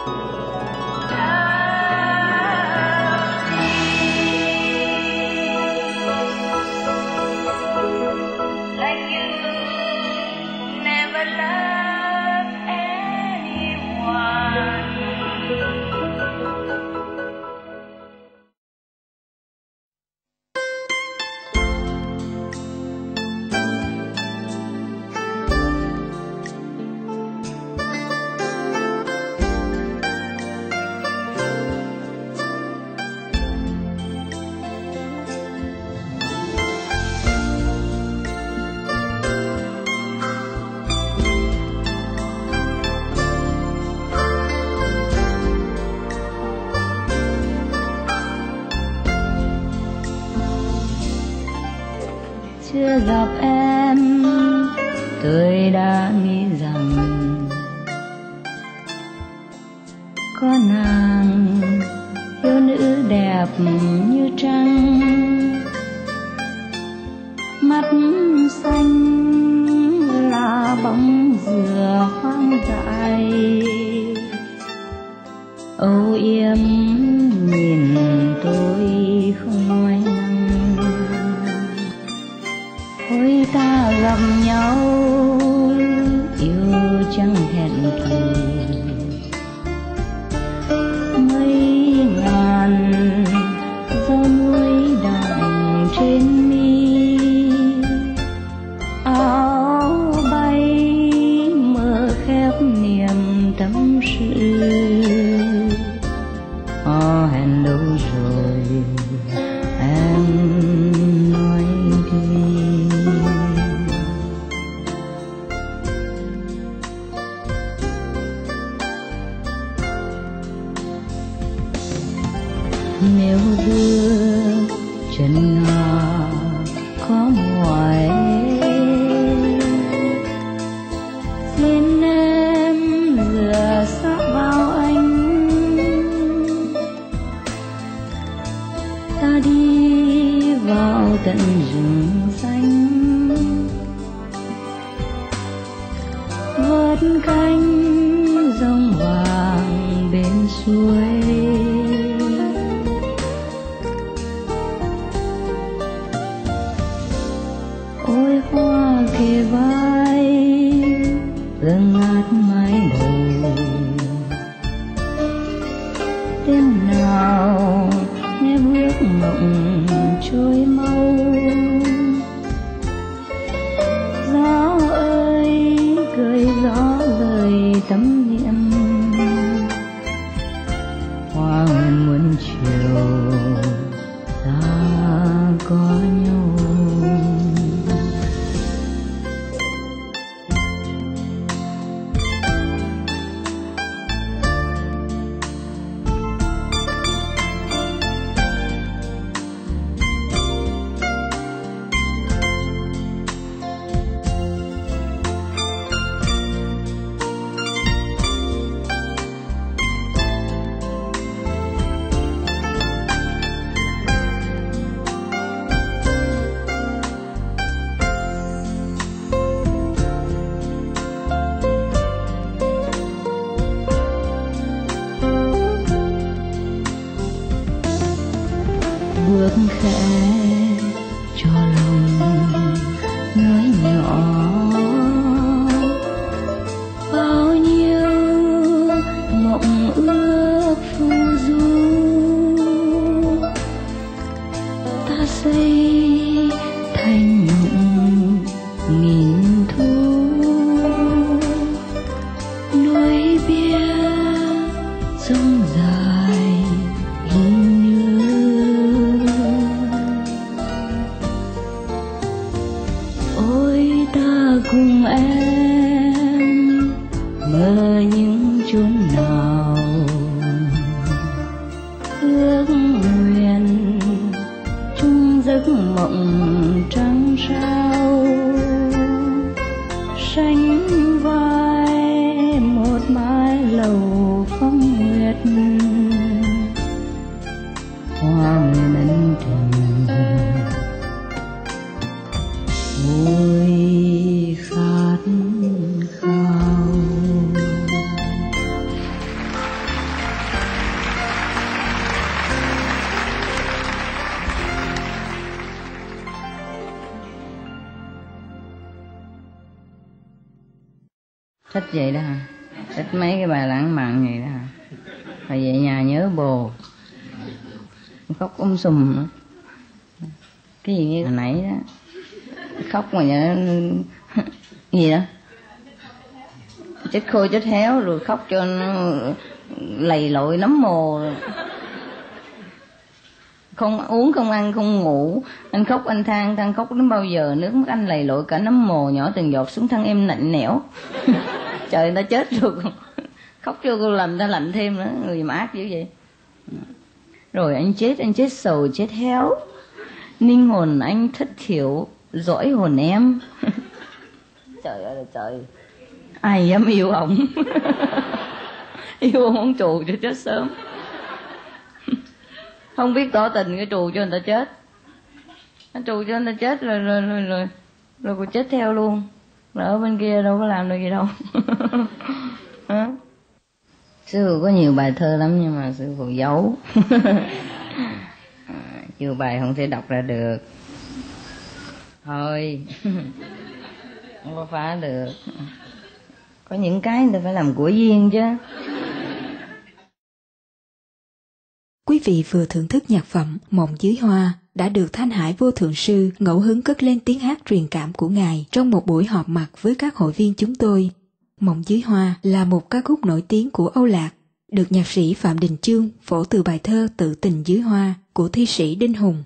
Chưa gặp em, tôi đã nghĩ rằng có nàng yêu nữ đẹp như trăng, mắt xanh là bóng dừa hoang dại, âu yếm nhìn tôi không nói năng. Ôi ta gặp nhau yêu chẳng hẹn thù, mấy ngàn dấu núi đọng trên mi, áo bay mở khép niềm tâm sự. Hẹn đâu rồi em nói đi. Nếu bước chân ngà có mỏi, xin em dựa sát vào anh, ta đi vào tận rừng xanh, vớt cánh rồng vàng bên suối. Ôi hoa kề vai hương ngát mái đầu, đêm nào nghe bước mộng trôi mau. Gió ơi cười gió lời tấm niệm, hoa muôn chiều ta có nhau. Bước khẽ cho lòng nói nhỏ, bao nhiêu mộng ước phù du, ta xây thành nghìn thu. Núi biếc sông dài ghi cùng em mơ những chốn nào, ước nguyện chung giấc mộng trăng sao, sánh vai một mái lầu phong nguyệt, hoa mến tình ôi khát khao. Thích vậy đó hả? Thích mấy cái bài lãng mạn vậy đó hả? Rồi về nhà nhớ bồ, khóc sùm nữa. Cái gì như hồi nãy đó, khóc mà gì đó, chết khô chết héo rồi khóc cho nó lầy lội nấm mồ, không uống không ăn không ngủ. Anh khóc anh than khóc đến bao giờ nước mắt anh lầy lội cả nấm mồ nhỏ từng giọt xuống thân em lạnh lẽo. Trời, người ta chết rồi khóc cho cô làm ta lạnh thêm nữa, người mà ác dữ vậy. Rồi anh chết sầu chết héo, linh hồn anh thất thiểu dõi hồn em. Trời ơi là trời, ai dám yêu ổng. Yêu ông trù cho chết sớm. Không biết tỏ tình cái trù cho người ta chết. Nó trù cho người ta chết rồi cô chết theo luôn. Rồi ở bên kia đâu có làm được gì đâu. Sư phụ có nhiều bài thơ lắm nhưng mà sư phụ giấu. Nhiều bài không thể đọc ra được. Thôi, không có phá được. Có những cái người ta phải làm của riêng chứ. Quý vị vừa thưởng thức nhạc phẩm Mộng Dưới Hoa đã được Thanh Hải Vô Thượng Sư ngẫu hứng cất lên tiếng hát truyền cảm của Ngài trong một buổi họp mặt với các hội viên chúng tôi. Mộng Dưới Hoa là một ca khúc nổi tiếng của Âu Lạc, được nhạc sĩ Phạm Đình Chương phổ từ bài thơ Tự Tình Dưới Hoa của thi sĩ Đinh Hùng.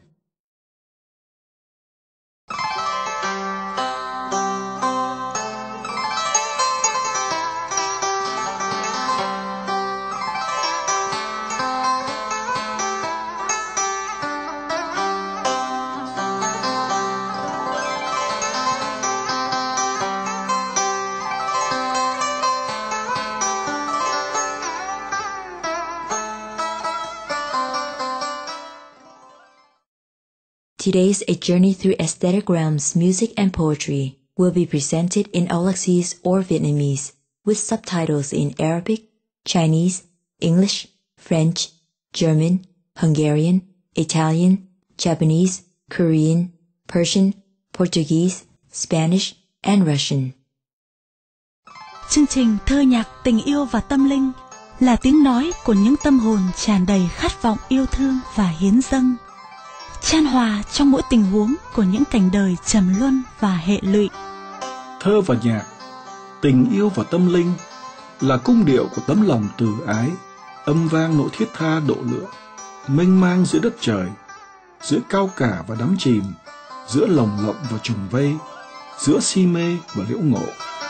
Today's A Journey Through Aesthetic Realms Music and Poetry will be presented in Aulaxese or Vietnamese, with subtitles in Arabic, Chinese, English, French, German, Hungarian, Italian, Japanese, Korean, Persian, Portuguese, Spanish, and Russian. Chương trình Thơ nhạc tình yêu và tâm linh là tiếng nói của những tâm hồn tràn đầy khát vọng yêu thương và hiến dâng, chan hòa trong mỗi tình huống của những cảnh đời trầm luân và hệ lụy. Thơ và nhạc, tình yêu và tâm linh là cung điệu của tấm lòng từ ái, âm vang nỗi thiết tha độ lượng, mênh mang giữa đất trời, giữa cao cả và đắm chìm, giữa lồng lộng và trùng vây, giữa si mê và liễu ngộ.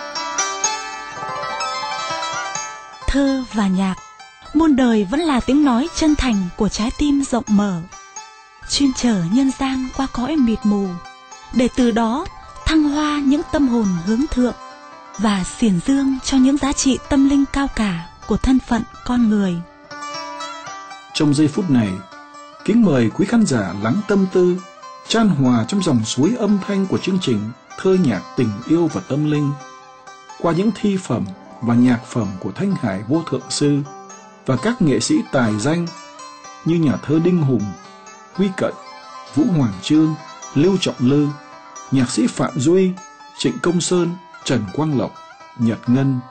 Thơ và nhạc, muôn đời vẫn là tiếng nói chân thành của trái tim rộng mở, chuyên chở nhân gian qua cõi mịt mù, để từ đó thăng hoa những tâm hồn hướng thượng và xiển dương cho những giá trị tâm linh cao cả của thân phận con người. Trong giây phút này, kính mời quý khán giả lắng tâm tư, chan hòa trong dòng suối âm thanh của chương trình Thơ nhạc tình yêu và tâm linh, qua những thi phẩm và nhạc phẩm của Thanh Hải Vô Thượng Sư và các nghệ sĩ tài danh như nhà thơ Đinh Hùng, Huy Cận, Vũ Hoàng Chương, Lưu Trọng Lư, nhạc sĩ Phạm Duy, Trịnh Công Sơn, Trần Quang Lộc, Nhật Ngân.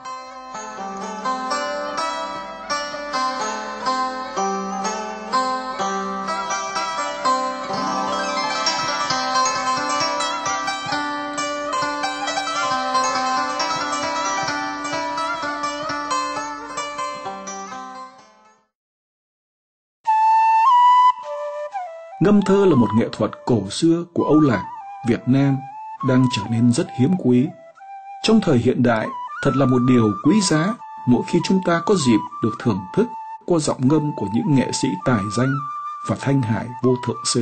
Ngâm thơ là một nghệ thuật cổ xưa của Âu Lạc, Việt Nam đang trở nên rất hiếm quý. Trong thời hiện đại, thật là một điều quý giá mỗi khi chúng ta có dịp được thưởng thức qua giọng ngâm của những nghệ sĩ tài danh và Thanh Hải Vô Thượng Sư.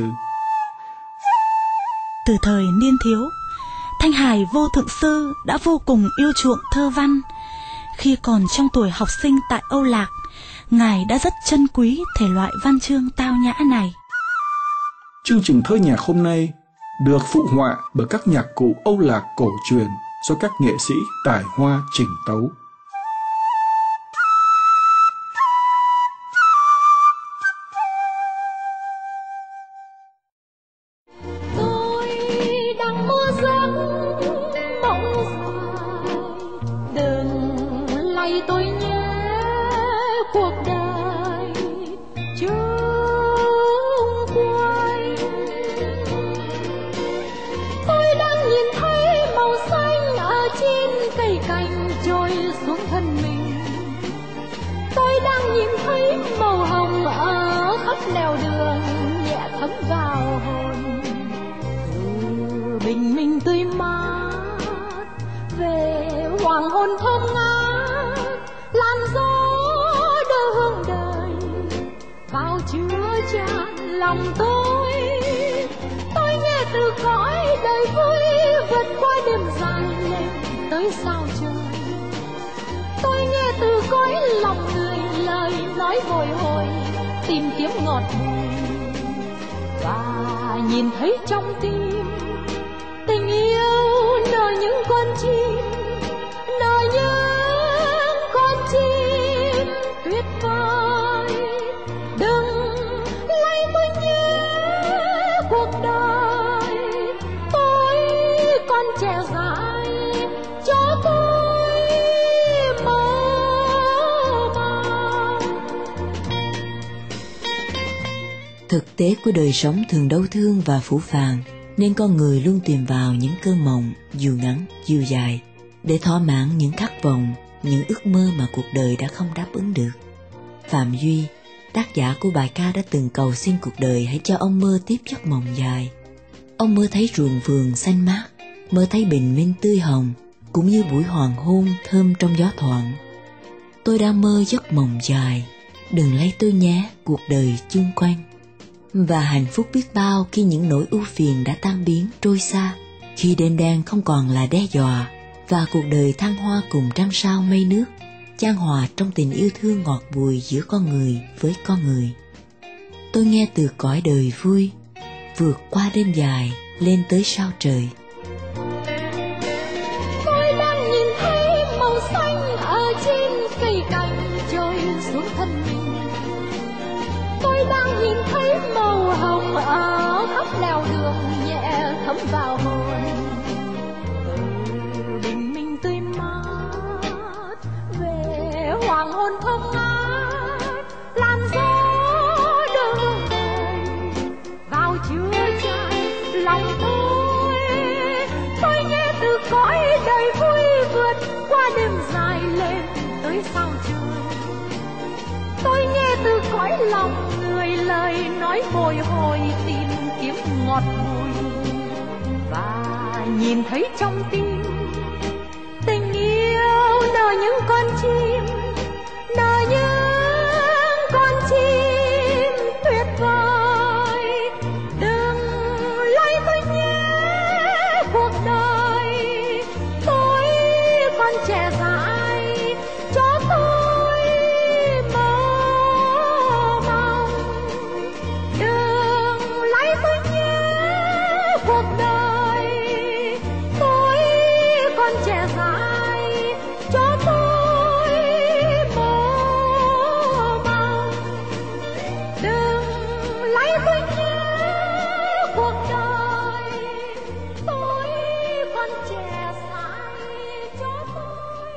Từ thời niên thiếu, Thanh Hải Vô Thượng Sư đã vô cùng yêu chuộng thơ văn. Khi còn trong tuổi học sinh tại Âu Lạc, Ngài đã rất trân quý thể loại văn chương tao nhã này. Chương trình Thơ nhạc hôm nay được phụ họa bởi các nhạc cụ Âu Lạc cổ truyền do các nghệ sĩ tài hoa trình tấu. Tôi đang mơ giấc mộng dài, đừng này tôi nhé cuộc đời chung quanh. Tôi đang nhìn thấy màu xanh ở trên cây cành trôi xuống thân mình. Tôi đang nhìn thấy màu hồng ở khắp nẻo đường nhẹ thấm vào hồn. Từ bình minh tươi mát về hoàng hôn thơm ngát, làn gió đưa hương đời vào chứa chan lòng tôi. Tôi nghe từ cõi đời vui vượt qua đêm dài lên tới sao trời. Tôi nghe từ cõi lòng người lời nói bồi hồi tìm kiếm ngọt bùi, và nhìn thấy trong tim tình yêu nở những con chim, nở những con chim tuyệt vời. Đừng lấy tôi nhé cuộc đời, tôi còn trẻ dại cho tôi mơ màng. Thực tế của đời sống thường đau thương và phũ phàng, nên con người luôn tìm vào những cơn mộng dù ngắn dù dài để thỏa mãn những khát vọng, những ước mơ mà cuộc đời đã không đáp ứng được. Phạm Duy, tác giả của bài ca đã từng cầu xin cuộc đời hãy cho ông mơ tiếp giấc mộng dài. Ông mơ thấy ruộng vườn xanh mát, mơ thấy bình minh tươi hồng, cũng như buổi hoàng hôn thơm trong gió thoảng. Tôi đang mơ giấc mộng dài, đừng lấy tôi nhé cuộc đời chung quanh. Và hạnh phúc biết bao khi những nỗi ưu phiền đã tan biến trôi xa, khi đêm đen không còn là đe dọa, và cuộc đời thăng hoa cùng trăng sao mây nước, chan hòa trong tình yêu thương ngọt bùi giữa con người với con người. Tôi nghe từ cõi đời vui, vượt qua đêm dài lên tới sao trời. Tôi đang nhìn thấy màu xanh ở trên cây cành trôi xuống thân mình. Tôi đang nhìn thấy màu hồng ở khắp nẻo đường nhẹ thấm vào hồn. Từ bình minh tươi mát về hoàng hôn thơm ngát, làn gió đưa hương đời vào chứa chan lòng tôi. Tôi nghe từ cõi đời vui vượt qua đêm dài lên tới sao trời. Tôi nghe từ cõi lòng người lời nói bồi hồi tìm kiếm ngọt bùi, và nhìn thấy trong tim tình yêu nở những con chim, nở những con chim tuyệt vời. Đừng lấy tôi nhé cuộc đời, tôi còn trẻ dại cho tôi mơ mộng. Đừng lấy tôi nhé cuộc đời, tôi còn trẻ dại cho tôi mơ mộng. Đừng lấy tôi nhé cuộc đời, tôi còn trẻ dại cho tôi.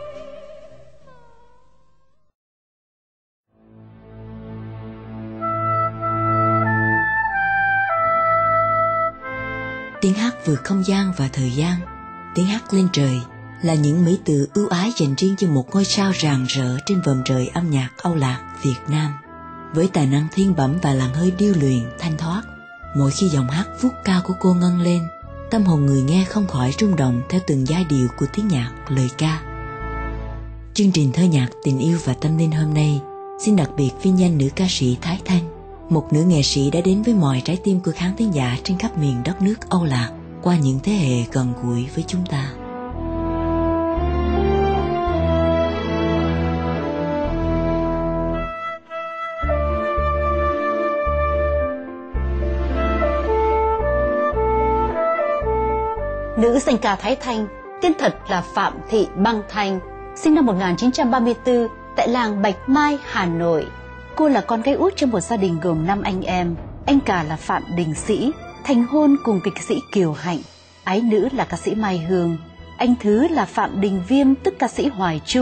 Tiếng hát vượt không gian và thời gian, tiếng hát lên trời là những mỹ từ ưu ái dành riêng cho một ngôi sao rạng rỡ trên vòm trời âm nhạc Âu Lạc Việt Nam. Với tài năng thiên bẩm và làn hơi điêu luyện thanh thoát, mỗi khi giọng hát vút cao của cô ngân lên, tâm hồn người nghe không khỏi rung động theo từng giai điệu của tiếng nhạc, lời ca. Chương trình thơ nhạc tình yêu và tâm linh hôm nay xin đặc biệt vinh danh nữ ca sĩ Thái Thanh, một nữ nghệ sĩ đã đến với mọi trái tim của khán thính giả trên khắp miền đất nước Âu Lạc qua những thế hệ gần gũi với chúng ta. Nữ danh ca Thái Thanh, tên thật là Phạm Thị Băng Thanh, sinh năm 1934 tại làng Bạch Mai, Hà Nội. Cô là con gái út trong một gia đình gồm 5 anh em. Anh cả là Phạm Đình Sĩ, thành hôn cùng kịch sĩ Kiều Hạnh. Ái nữ là ca sĩ Mai Hương. Anh thứ là Phạm Đình Viêm, tức ca sĩ Hoài Trung.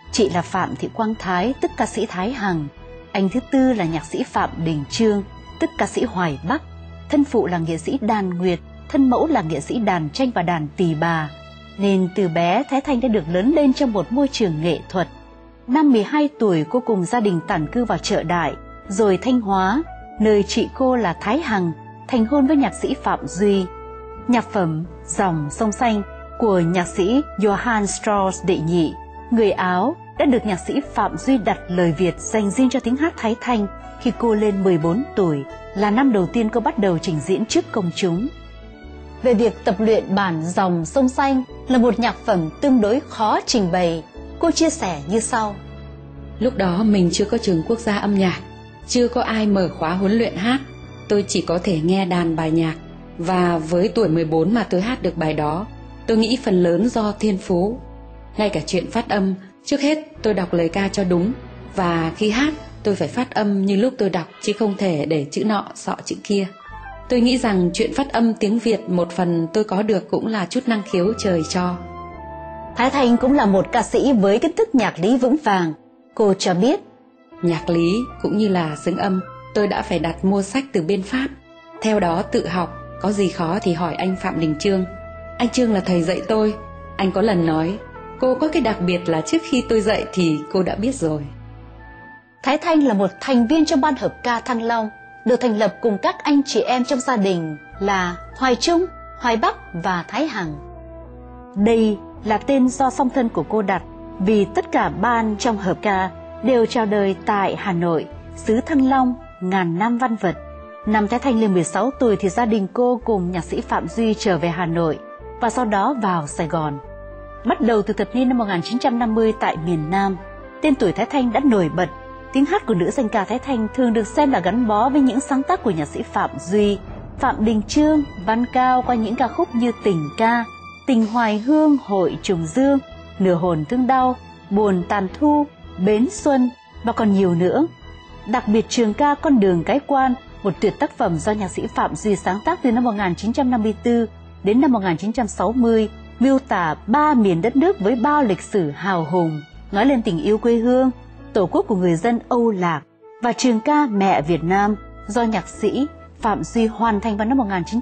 Chị là Phạm Thị Quang Thái, tức ca sĩ Thái Hằng. Anh thứ tư là nhạc sĩ Phạm Đình Chương, tức ca sĩ Hoài Bắc. Thân phụ là nghệ sĩ đàn nguyệt, thân mẫu là nghệ sĩ đàn tranh và đàn tỳ bà. Nên từ bé Thái Thanh đã được lớn lên trong một môi trường nghệ thuật. Năm 12 tuổi cô cùng gia đình tản cư vào Chợ Đại, rồi Thanh Hóa, nơi chị cô là Thái Hằng, thành hôn với nhạc sĩ Phạm Duy. Nhạc phẩm Dòng Sông Xanh của nhạc sĩ Johann Strauss đệ nhị, người Áo, đã được nhạc sĩ Phạm Duy đặt lời Việt dành riêng cho tiếng hát Thái Thanh khi cô lên 14 tuổi, là năm đầu tiên cô bắt đầu trình diễn trước công chúng. Về việc tập luyện bản Dòng Sông Xanh là một nhạc phẩm tương đối khó trình bày, cô chia sẻ như sau. Lúc đó mình chưa có trường quốc gia âm nhạc, chưa có ai mở khóa huấn luyện hát. Tôi chỉ có thể nghe đàn bài nhạc, và với tuổi 14 mà tôi hát được bài đó, tôi nghĩ phần lớn do thiên phú. Ngay cả chuyện phát âm, trước hết tôi đọc lời ca cho đúng, và khi hát tôi phải phát âm như lúc tôi đọc, chứ không thể để chữ nọ xọ chữ kia. Tôi nghĩ rằng chuyện phát âm tiếng Việt một phần tôi có được cũng là chút năng khiếu trời cho. Thái Thanh cũng là một ca sĩ với kiến thức nhạc lý vững vàng. Cô cho biết, nhạc lý cũng như là xứng âm, tôi đã phải đặt mua sách từ bên Pháp, theo đó tự học, có gì khó thì hỏi anh Phạm Đình Chương. Anh Chương là thầy dạy tôi. Anh có lần nói, cô có cái đặc biệt là trước khi tôi dạy thì cô đã biết rồi. Thái Thanh là một thành viên trong ban hợp ca Thăng Long, được thành lập cùng các anh chị em trong gia đình là Hoài Trung, Hoài Bắc và Thái Hằng. Đây là tên do song thân của cô đặt, vì tất cả ban trong hợp ca đều chào đời tại Hà Nội, xứ Thăng Long, ngàn năm văn vật. Năm Thái Thanh lên 16 tuổi thì gia đình cô cùng nhạc sĩ Phạm Duy trở về Hà Nội và sau đó vào Sài Gòn. Bắt đầu từ thập niên năm 1950 tại miền Nam, tên tuổi Thái Thanh đã nổi bật. Tiếng hát của nữ danh ca Thái Thanh thường được xem là gắn bó với những sáng tác của nhạc sĩ Phạm Duy, Phạm Đình Chương, Văn Cao qua những ca khúc như Tình Ca, Tình Hoài Hương, Hội Trùng Dương, Nửa Hồn Thương Đau, Buồn Tàn Thu, Bến Xuân và còn nhiều nữa. Đặc biệt trường ca Con Đường Cái Quan, một tuyệt tác phẩm do nhạc sĩ Phạm Duy sáng tác từ năm 1954 đến năm 1960, miêu tả ba miền đất nước với bao lịch sử hào hùng, nói lên tình yêu quê hương, tổ quốc của người dân Âu Lạc, và trường ca Mẹ Việt Nam do nhạc sĩ Phạm Duy hoàn thành vào năm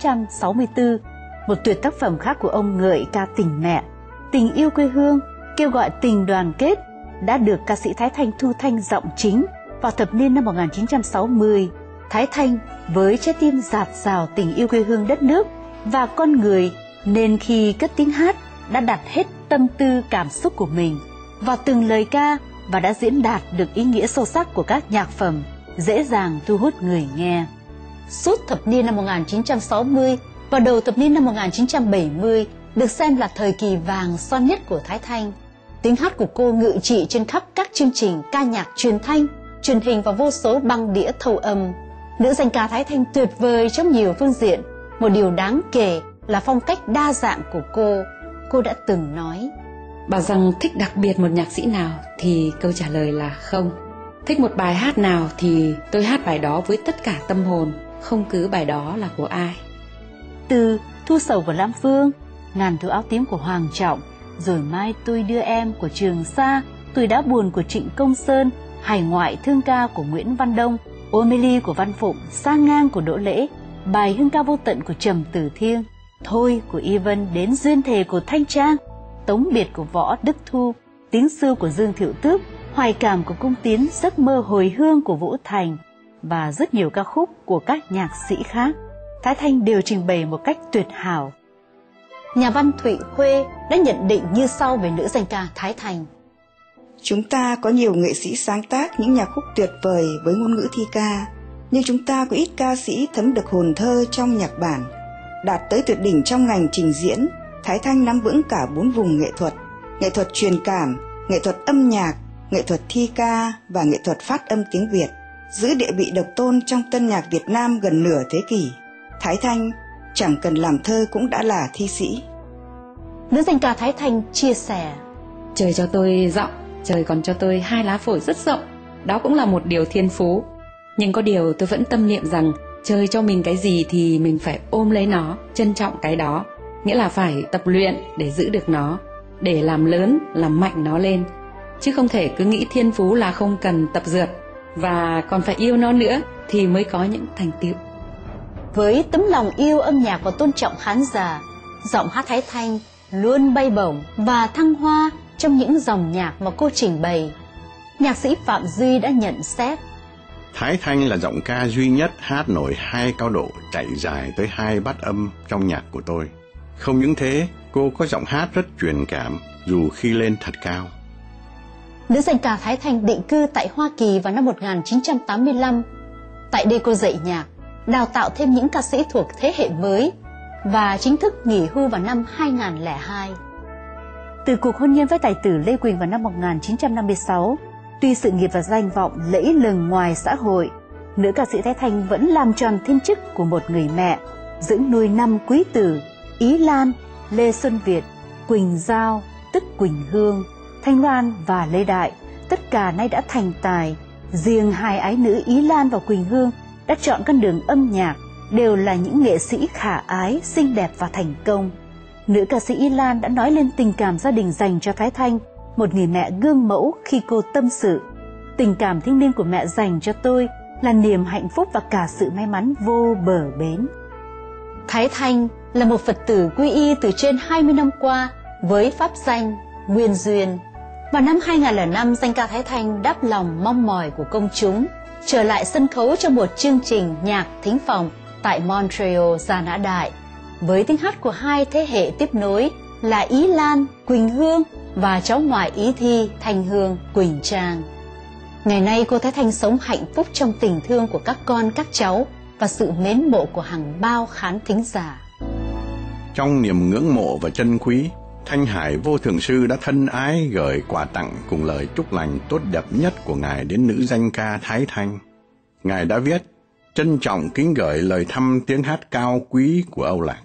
1964. Một tuyệt tác phẩm khác của ông ngợi ca tình mẹ, tình yêu quê hương, kêu gọi tình đoàn kết, đã được ca sĩ Thái Thanh thu thanh giọng chính vào thập niên năm 1960. Thái Thanh với trái tim dạt dào tình yêu quê hương đất nước và con người, nên khi cất tiếng hát đã đặt hết tâm tư cảm xúc của mình vào từng lời ca và đã diễn đạt được ý nghĩa sâu sắc của các nhạc phẩm, dễ dàng thu hút người nghe. Suốt thập niên năm 1960 và đầu thập niên năm 1970 được xem là thời kỳ vàng son nhất của Thái Thanh. Tiếng hát của cô ngự trị trên khắp các chương trình ca nhạc truyền thanh, truyền hình và vô số băng đĩa thâu âm. Nữ danh ca Thái Thanh tuyệt vời trong nhiều phương diện. Một điều đáng kể là phong cách đa dạng của cô. Cô đã từng nói, bảo rằng thích đặc biệt một nhạc sĩ nào thì câu trả lời là không. Thích một bài hát nào thì tôi hát bài đó với tất cả tâm hồn, không cứ bài đó là của ai. Từ Thu Sầu của Lam Phương, Ngàn Thứ Áo Tím của Hoàng Trọng, Rồi Mai Tôi Đưa Em của Trường Sa, Tuổi Đã Buồn của Trịnh Công Sơn, Hải Ngoại Thương Ca của Nguyễn Văn Đông, Ô Mê Ly của Văn Phụng, Sa Ngang của Đỗ Lễ, Bài Hương Ca Vô Tận của Trầm Tử Thiêng, Thôi của Y Vân đến Duyên Thề của Thanh Trang, Tống Biệt của Võ Đức Thu, Tiếng Xưa của Dương Thiệu Tước, Hoài Cảm của Cung Tiến, Giấc Mơ Hồi Hương của Vũ Thành và rất nhiều ca khúc của các nhạc sĩ khác. Thái Thanh đều trình bày một cách tuyệt hảo. Nhà văn Thụy Khuê đã nhận định như sau về nữ danh ca Thái Thanh. Chúng ta có nhiều nghệ sĩ sáng tác những nhạc khúc tuyệt vời với ngôn ngữ thi ca, nhưng chúng ta có ít ca sĩ thấm được hồn thơ trong nhạc bản. Đạt tới tuyệt đỉnh trong ngành trình diễn, Thái Thanh nắm vững cả 4 vùng nghệ thuật truyền cảm, nghệ thuật âm nhạc, nghệ thuật thi ca và nghệ thuật phát âm tiếng Việt, giữ địa vị độc tôn trong tân nhạc Việt Nam gần nửa thế kỷ. Thái Thanh chẳng cần làm thơ cũng đã là thi sĩ. Nữ danh ca Thái Thanh chia sẻ, trời cho tôi giọng, trời còn cho tôi 2 lá phổi rất rộng, đó cũng là một điều thiên phú. Nhưng có điều tôi vẫn tâm niệm rằng trời cho mình cái gì thì mình phải ôm lấy nó, trân trọng cái đó, nghĩa là phải tập luyện để giữ được nó, để làm lớn, làm mạnh nó lên. chứ không thể cứ nghĩ thiên phú là không cần tập dượt, và còn phải yêu nó nữa thì mới có những thành tựu. Với tấm lòng yêu âm nhạc và tôn trọng khán giả, giọng hát Thái Thanh luôn bay bổng và thăng hoa trong những dòng nhạc mà cô trình bày. Nhạc sĩ Phạm Duy đã nhận xét: Thái Thanh là giọng ca duy nhất hát nổi 2 cao độ chạy dài tới 2 bát âm trong nhạc của tôi. Không những thế, cô có giọng hát rất truyền cảm dù khi lên thật cao. Nữ danh ca Thái Thanh định cư tại Hoa Kỳ vào năm 1985. Tại đây cô dạy nhạc, đào tạo thêm những ca sĩ thuộc thế hệ mới và chính thức nghỉ hưu vào năm 2002. Từ cuộc hôn nhân với tài tử Lê Quỳnh vào năm 1956, tuy sự nghiệp và danh vọng lẫy lừng ngoài xã hội, nữ ca sĩ Thái Thanh vẫn làm tròn thiên chức của một người mẹ, dưỡng nuôi 5 quý tử Ý Lan, Lê Xuân Việt, Quỳnh Giao tức Quỳnh Hương, Thanh Loan và Lê Đại, tất cả nay đã thành tài. Riêng 2 ái nữ Ý Lan và Quỳnh Hương đã chọn con đường âm nhạc, đều là những nghệ sĩ khả ái, xinh đẹp và thành công. Nữ ca sĩ Ý Lan đã nói lên tình cảm gia đình dành cho Thái Thanh, một người mẹ gương mẫu, khi cô tâm sự: tình cảm thiêng liêng của mẹ dành cho tôi là niềm hạnh phúc và cả sự may mắn vô bờ bến. Thái Thanh là một Phật tử quy y từ trên 20 năm qua với pháp danh Nguyên Duyên. Vào năm 2005, danh ca Thái Thanh đáp lòng mong mỏi của công chúng, trở lại sân khấu trong một chương trình nhạc thính phòng tại Montreal, Gia Nã Đại, với tiếng hát của 2 thế hệ tiếp nối là Ý Lan, Quỳnh Hương và cháu ngoại Ý Thi, Thanh Hương, Quỳnh Trang. Ngày nay cô Thái Thanh sống hạnh phúc trong tình thương của các con, các cháu và sự mến mộ của hàng bao khán thính giả. Trong niềm ngưỡng mộ và trân quý, Thanh Hải Vô Thượng Sư đã thân ái gửi quà tặng cùng lời chúc lành tốt đẹp nhất của Ngài đến nữ danh ca Thái Thanh. Ngài đã viết: trân trọng kính gửi lời thăm tiếng hát cao quý của Âu Lạc.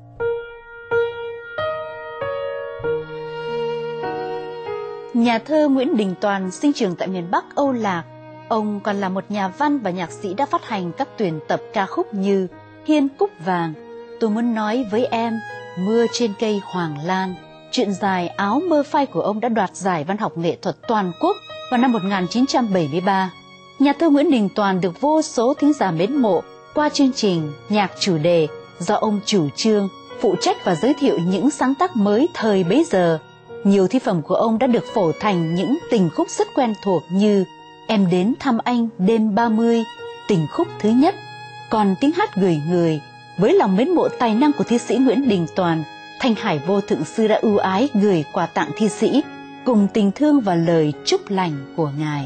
Nhà thơ Nguyễn Đình Toàn sinh trưởng tại miền Bắc Âu Lạc. Ông còn là một nhà văn và nhạc sĩ đã phát hành các tuyển tập ca khúc như Hiên Cúc Vàng, Tôi Muốn Nói Với Em, Mưa Trên Cây Hoàng Lan. Truyện dài Áo Mơ Phai của ông đã đoạt giải văn học nghệ thuật toàn quốc vào năm 1973. Nhà thơ Nguyễn Đình Toàn được vô số thính giả mến mộ qua chương trình nhạc chủ đề do ông chủ trương, phụ trách và giới thiệu những sáng tác mới thời bấy giờ. Nhiều thi phẩm của ông đã được phổ thành những tình khúc rất quen thuộc như Em Đến Thăm Anh Đêm 30, tình khúc thứ nhất. Còn tiếng hát gửi người, với lòng mến mộ tài năng của thi sĩ Nguyễn Đình Toàn, Thanh Hải Vô Thượng Sư đã ưu ái gửi quà tặng thi sĩ cùng tình thương và lời chúc lành của Ngài.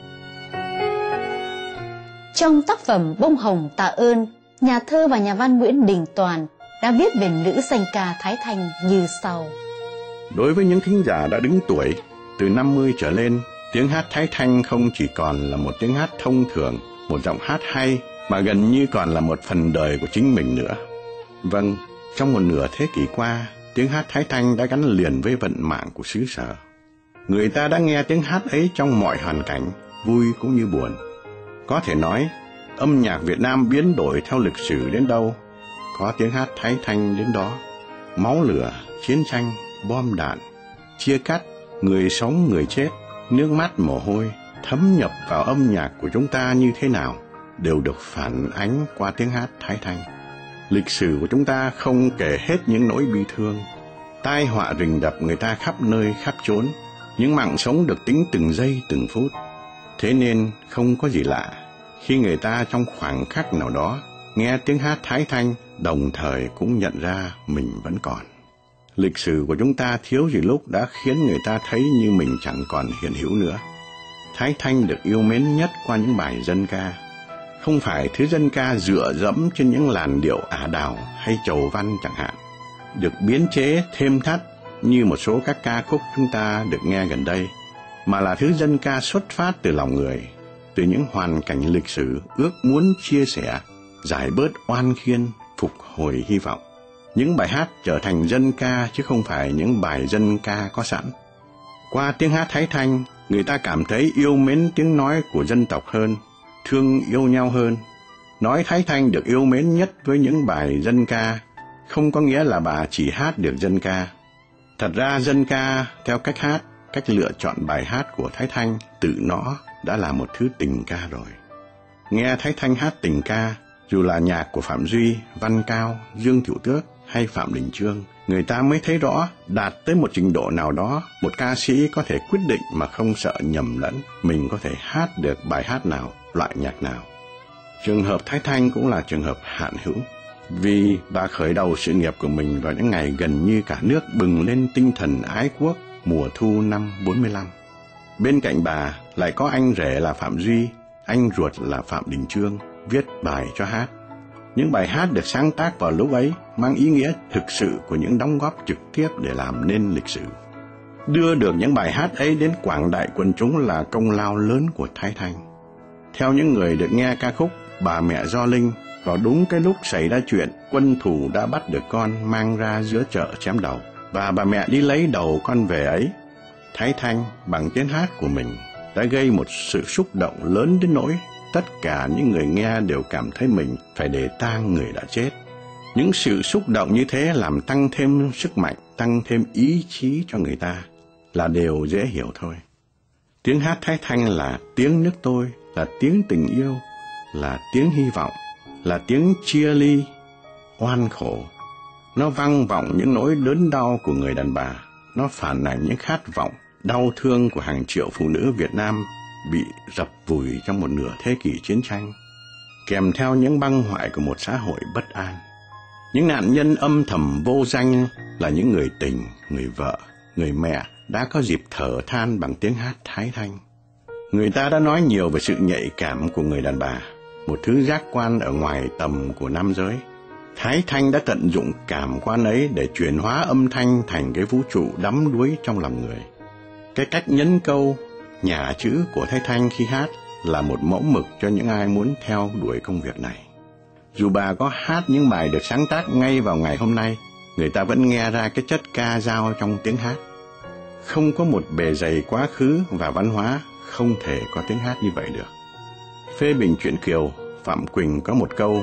Trong tác phẩm Bông Hồng Tạ Ơn, nhà thơ và nhà văn Nguyễn Đình Toàn đã viết về nữ danh ca Thái Thanh như sau: Đối với những thính giả đã đứng tuổi, từ 50 trở lên, tiếng hát Thái Thanh không chỉ còn là một tiếng hát thông thường, một giọng hát hay, mà gần như còn là một phần đời của chính mình nữa. Vâng, trong một nửa thế kỷ qua, tiếng hát Thái Thanh đã gắn liền với vận mạng của xứ sở. Người ta đã nghe tiếng hát ấy trong mọi hoàn cảnh, vui cũng như buồn. Có thể nói, âm nhạc Việt Nam biến đổi theo lịch sử đến đâu, có tiếng hát Thái Thanh đến đó. Máu lửa, chiến tranh, bom đạn, chia cắt, người sống người chết, nước mắt mồ hôi thấm nhập vào âm nhạc của chúng ta như thế nào đều được phản ánh qua tiếng hát Thái Thanh. Lịch sử của chúng ta không kể hết những nỗi bi thương, tai họa rình rập người ta khắp nơi khắp chốn, những mạng sống được tính từng giây từng phút. Thế nên không có gì lạ khi người ta trong khoảng khắc nào đó nghe tiếng hát Thái Thanh, đồng thời cũng nhận ra mình vẫn còn. Lịch sử của chúng ta thiếu gì lúc đã khiến người ta thấy như mình chẳng còn hiện hữu nữa. Thái Thanh được yêu mến nhất qua những bài dân ca, không phải thứ dân ca dựa dẫm trên những làn điệu ả đào hay chầu văn chẳng hạn, được biến chế thêm thắt như một số các ca khúc chúng ta được nghe gần đây, mà là thứ dân ca xuất phát từ lòng người, từ những hoàn cảnh lịch sử ước muốn chia sẻ, giải bớt oan khiên, phục hồi hy vọng. Những bài hát trở thành dân ca chứ không phải những bài dân ca có sẵn. Qua tiếng hát Thái Thanh, người ta cảm thấy yêu mến tiếng nói của dân tộc hơn, thương yêu nhau hơn. Nói Thái Thanh được yêu mến nhất với những bài dân ca, không có nghĩa là bà chỉ hát được dân ca. Thật ra dân ca theo cách hát cách lựa chọn bài hát của Thái Thanh tự nó đã là một thứ tình ca rồi. Nghe Thái Thanh hát tình ca, dù là nhạc của Phạm Duy, Văn Cao, Dương Thiệu Tước hay Phạm Đình Chương, người ta mới thấy rõ đạt tới một trình độ nào đó, một ca sĩ có thể quyết định mà không sợ nhầm lẫn mình có thể hát được bài hát nào, loại nhạc nào. Trường hợp Thái Thanh cũng là trường hợp hạn hữu, vì bà khởi đầu sự nghiệp của mình vào những ngày gần như cả nước bừng lên tinh thần ái quốc mùa thu năm 45. Bên cạnh bà lại có anh rể là Phạm Duy, anh ruột là Phạm Đình Chương viết bài cho hát. Những bài hát được sáng tác vào lúc ấy mang ý nghĩa thực sự của những đóng góp trực tiếp để làm nên lịch sử. Đưa được những bài hát ấy đến quảng đại quần chúng là công lao lớn của Thái Thanh. Theo những người được nghe ca khúc Bà Mẹ Do Linh, vào đúng cái lúc xảy ra chuyện, quân thù đã bắt được con mang ra giữa chợ chém đầu, và bà mẹ đi lấy đầu con về ấy, Thái Thanh bằng tiếng hát của mình đã gây một sự xúc động lớn đến nỗi tất cả những người nghe đều cảm thấy mình phải để tang người đã chết. Những sự xúc động như thế làm tăng thêm sức mạnh, tăng thêm ý chí cho người ta là điều dễ hiểu thôi. Tiếng hát Thái Thanh là tiếng nước tôi, là tiếng tình yêu, là tiếng hy vọng, là tiếng chia ly, oan khổ. Nó vang vọng những nỗi đớn đau của người đàn bà, nó phản ảnh những khát vọng, đau thương của hàng triệu phụ nữ Việt Nam bị dập vùi trong một nửa thế kỷ chiến tranh, kèm theo những băng hoại của một xã hội bất an. Những nạn nhân âm thầm vô danh là những người tình, người vợ, người mẹ đã có dịp thở than bằng tiếng hát Thái Thanh. Người ta đã nói nhiều về sự nhạy cảm của người đàn bà, một thứ giác quan ở ngoài tầm của nam giới. Thái Thanh đã tận dụng cảm quan ấy để chuyển hóa âm thanh thành cái vũ trụ đắm đuối trong lòng người. Cái cách nhấn câu, nhả chữ của Thái Thanh khi hát là một mẫu mực cho những ai muốn theo đuổi công việc này. Dù bà có hát những bài được sáng tác ngay vào ngày hôm nay, người ta vẫn nghe ra cái chất ca dao trong tiếng hát. Không có một bề dày quá khứ và văn hóa không thể có tiếng hát như vậy được. Phê bình truyện Kiều, Phạm Quỳnh có một câu: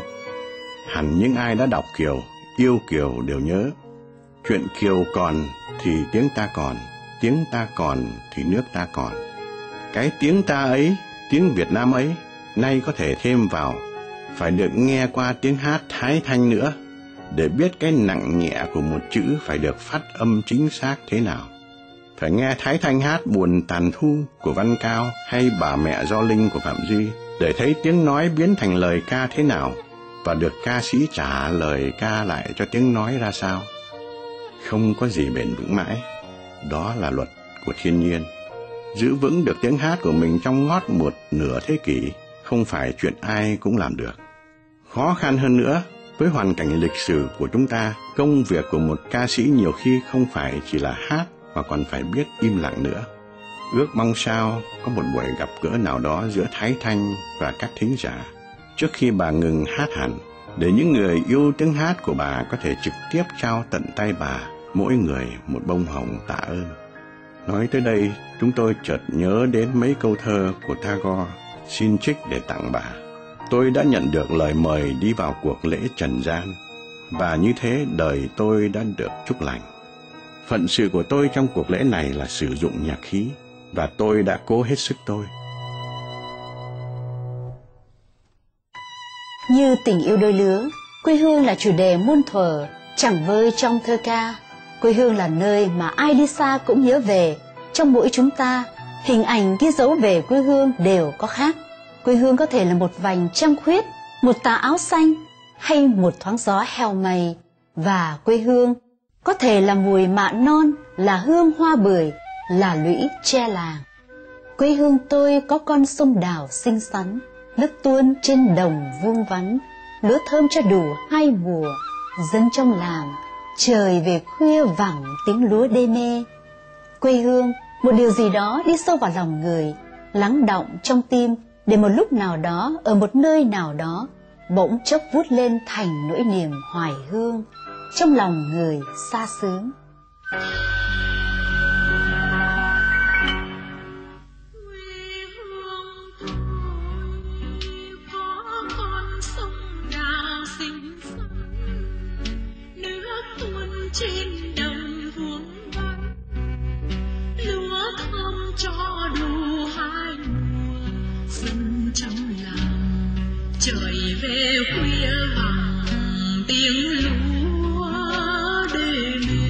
hẳn những ai đã đọc Kiều, yêu Kiều đều nhớ. Chuyện Kiều còn thì tiếng ta còn, tiếng ta còn thì nước ta còn. Cái tiếng ta ấy, tiếng Việt Nam ấy, nay có thể thêm vào, phải được nghe qua tiếng hát Thái Thanh nữa, để biết cái nặng nhẹ của một chữ phải được phát âm chính xác thế nào. Phải nghe Thái Thanh hát Buồn Tàn Thu của Văn Cao hay Bà Mẹ Do Linh của Phạm Duy, để thấy tiếng nói biến thành lời ca thế nào, và được ca sĩ trả lời ca lại cho tiếng nói ra sao. Không có gì bền vững mãi, đó là luật của thiên nhiên. Giữ vững được tiếng hát của mình trong ngót một nửa thế kỷ không phải chuyện ai cũng làm được. Khó khăn hơn nữa, với hoàn cảnh lịch sử của chúng ta, công việc của một ca sĩ nhiều khi không phải chỉ là hát mà còn phải biết im lặng nữa. Ước mong sao có một buổi gặp gỡ nào đó giữa Thái Thanh và các thính giả trước khi bà ngừng hát hẳn, để những người yêu tiếng hát của bà có thể trực tiếp trao tận tay bà mỗi người một bông hồng tạ ơn. Nói tới đây, chúng tôi chợt nhớ đến mấy câu thơ của Tagore xin trích để tặng bà. Tôi đã nhận được lời mời đi vào cuộc lễ trần gian, và như thế đời tôi đã được chúc lành. Phận sự của tôi trong cuộc lễ này là sử dụng nhạc khí, và tôi đã cố hết sức tôi. Như tình yêu đôi lứa, quê hương là chủ đề muôn thuở, chẳng vơi trong thơ ca. Quê hương là nơi mà ai đi xa cũng nhớ về. Trong mỗi chúng ta, hình ảnh ghi dấu về quê hương đều có khác. Quê hương có thể là một vành trăng khuyết, một tà áo xanh, hay một thoáng gió heo mây. Và quê hương có thể là mùi mạ non, là hương hoa bưởi, là lũy tre làng. Quê hương tôi có con sông đào xinh xắn, nước tuôn trên đồng vuông vắn, lúa thơm cho đủ hai mùa. Dân trong làng, trời về khuya vẳng tiếng lúa đê mê. Quê hương, một điều gì đó đi sâu vào lòng người, lắng đọng trong tim, để một lúc nào đó, ở một nơi nào đó, bỗng chốc vút lên thành nỗi niềm hoài hương trong lòng người xa xứ. Trên đồng vuông vắn, lúa trời về khuya vàng tiếng lúa đê mê.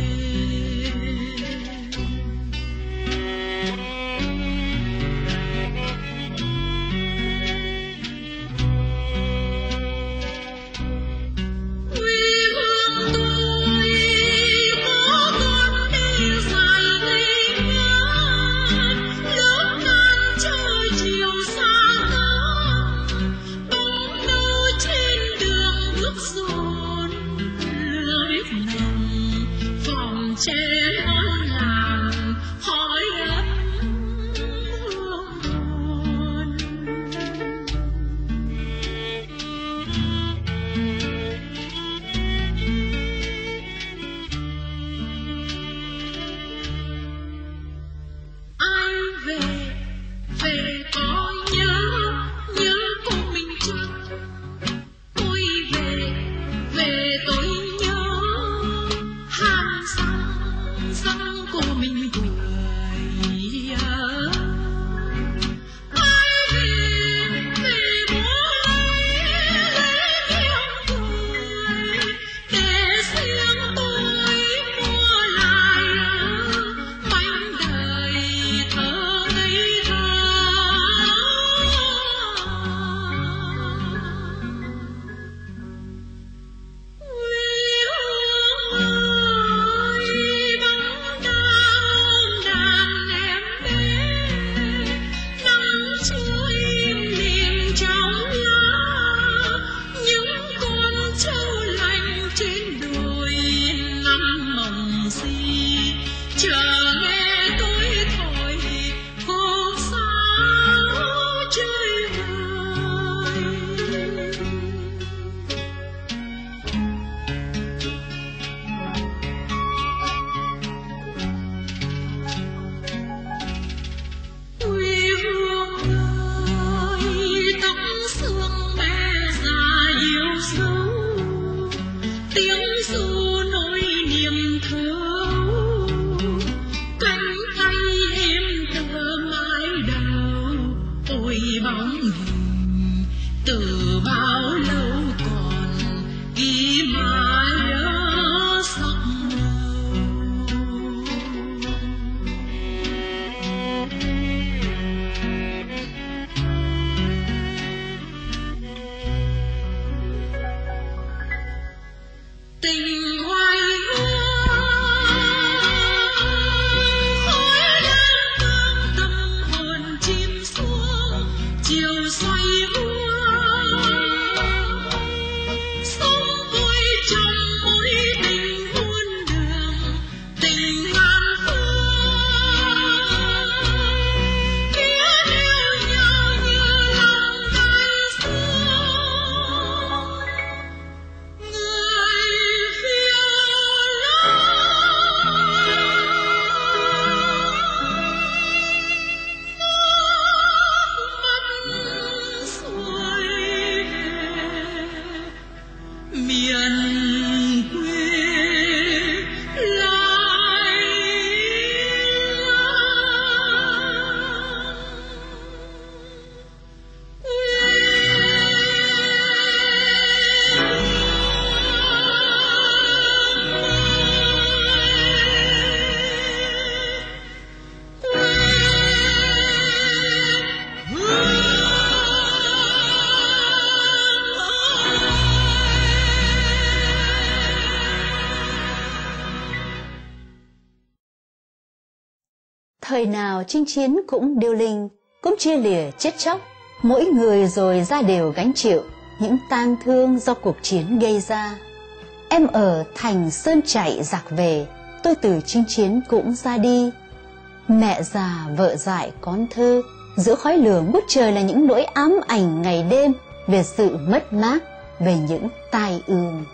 Thời nào chinh chiến cũng điêu linh, cũng chia lìa chết chóc, mỗi người rồi ra đều gánh chịu những tang thương do cuộc chiến gây ra. Em ở thành sơn chạy giặc về, tôi từ chinh chiến cũng ra đi. Mẹ già vợ dại con thơ, giữa khói lửa ngút trời là những nỗi ám ảnh ngày đêm về sự mất mát, về những tai ương.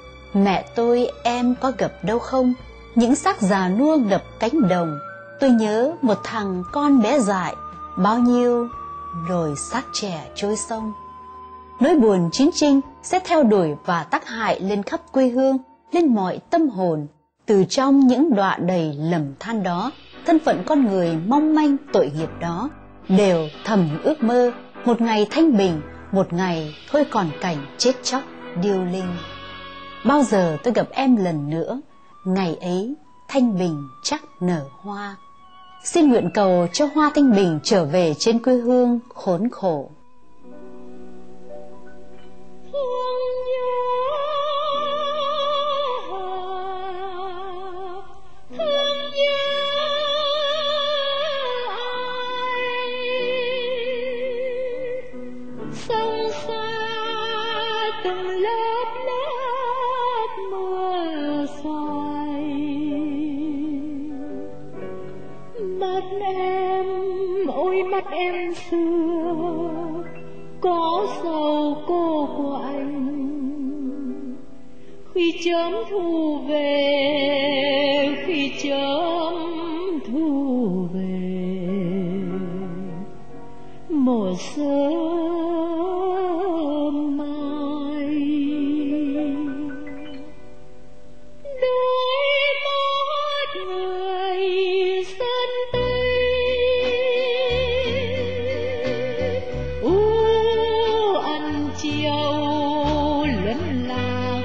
Mẹ tôi em có gặp đâu không, những xác già nua ngập cánh đồng. Tôi nhớ một thằng con bé dại, bao nhiêu rồi xác trẻ trôi sông. Nỗi buồn chiến tranh sẽ theo đuổi và tác hại lên khắp quê hương, lên mọi tâm hồn. Từ trong những đọa đầy lầm than đó, thân phận con người mong manh tội nghiệp đó đều thầm ước mơ một ngày thanh bình, một ngày thôi còn cảnh chết chóc điêu linh. Bao giờ tôi gặp em lần nữa, ngày ấy thanh bình chắc nở hoa. Xin nguyện cầu cho hoa thanh bình trở về trên quê hương khốn khổ. Sông xa từng lớp lớp mưa xoài, mắt em ôi mắt em xưa có sầu cô quạnh. Khi chớm thu về, khi chớm thu về, mùa sớm mai, đôi mắt người sơn tây ăn chiều luân lạc,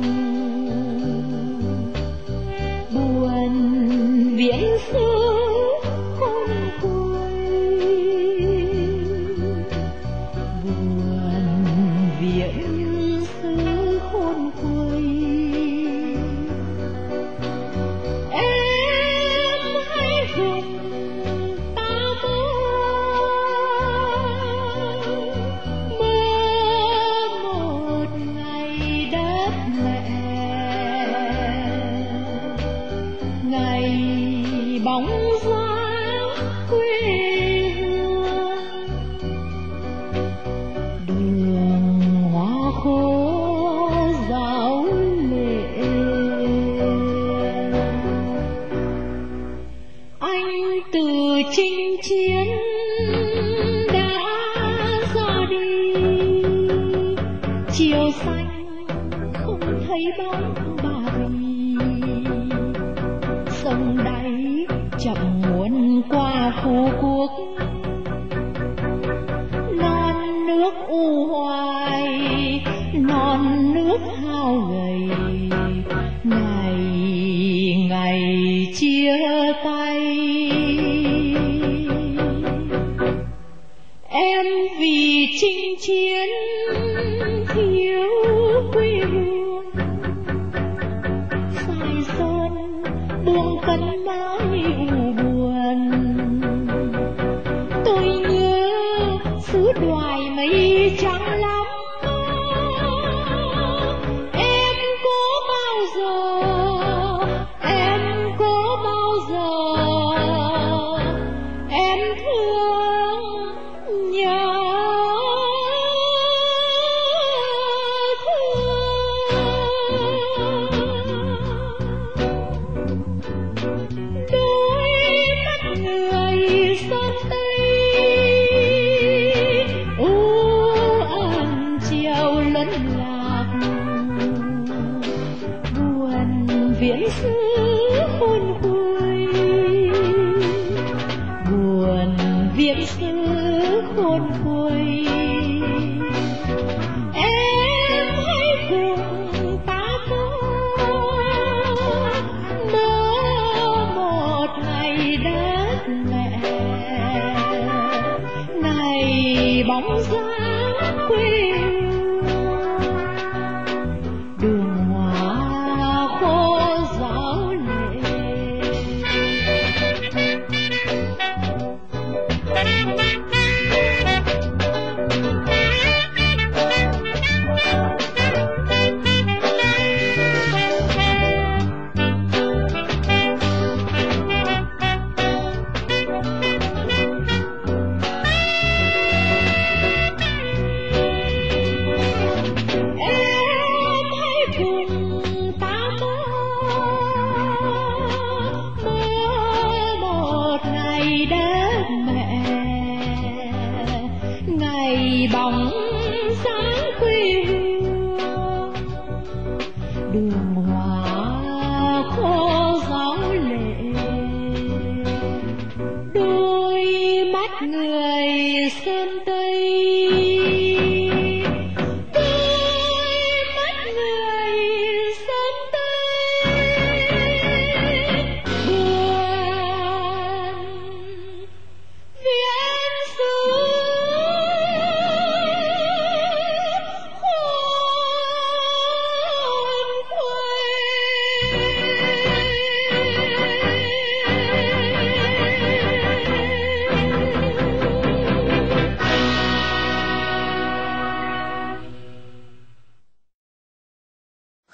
buồn viễn xứ khôn quay, buồn viễn xứ khôn quay. Em hãy dùng ta mơ một ngày đất mẹ, ngày bóng dáng quê hương, đường hoa khô ráo lệ. Anh từ chinh chiến đã ra đi, chiều xanh không thấy bóng bà Rì. Sông đáy chậm muốn qua Phú Quốc, non nước u hoài, non nước hao gầy, ngày ngày chia tay. Em vì chinh chiến thiếu quê hương, Sài Sơn buông cánh mái u buồn. Tôi nhớ xứ Đoài mây trắng lắm, em có bao giờ, em có bao giờ em thương nhớ đôi mắt người sơn tây ăn chiều lẫn lạc, buồn viễn xứ khôn quay, buồn viễn xứ khôn quay. Em hãy cùng ta mơ một ngày đất mẹ, ngày bóng dáng quê hương, đường hoa khô ráo lệ. Bóng sáng quê hương, đường hoa khô ráo lệ, đôi mắt người sơn tây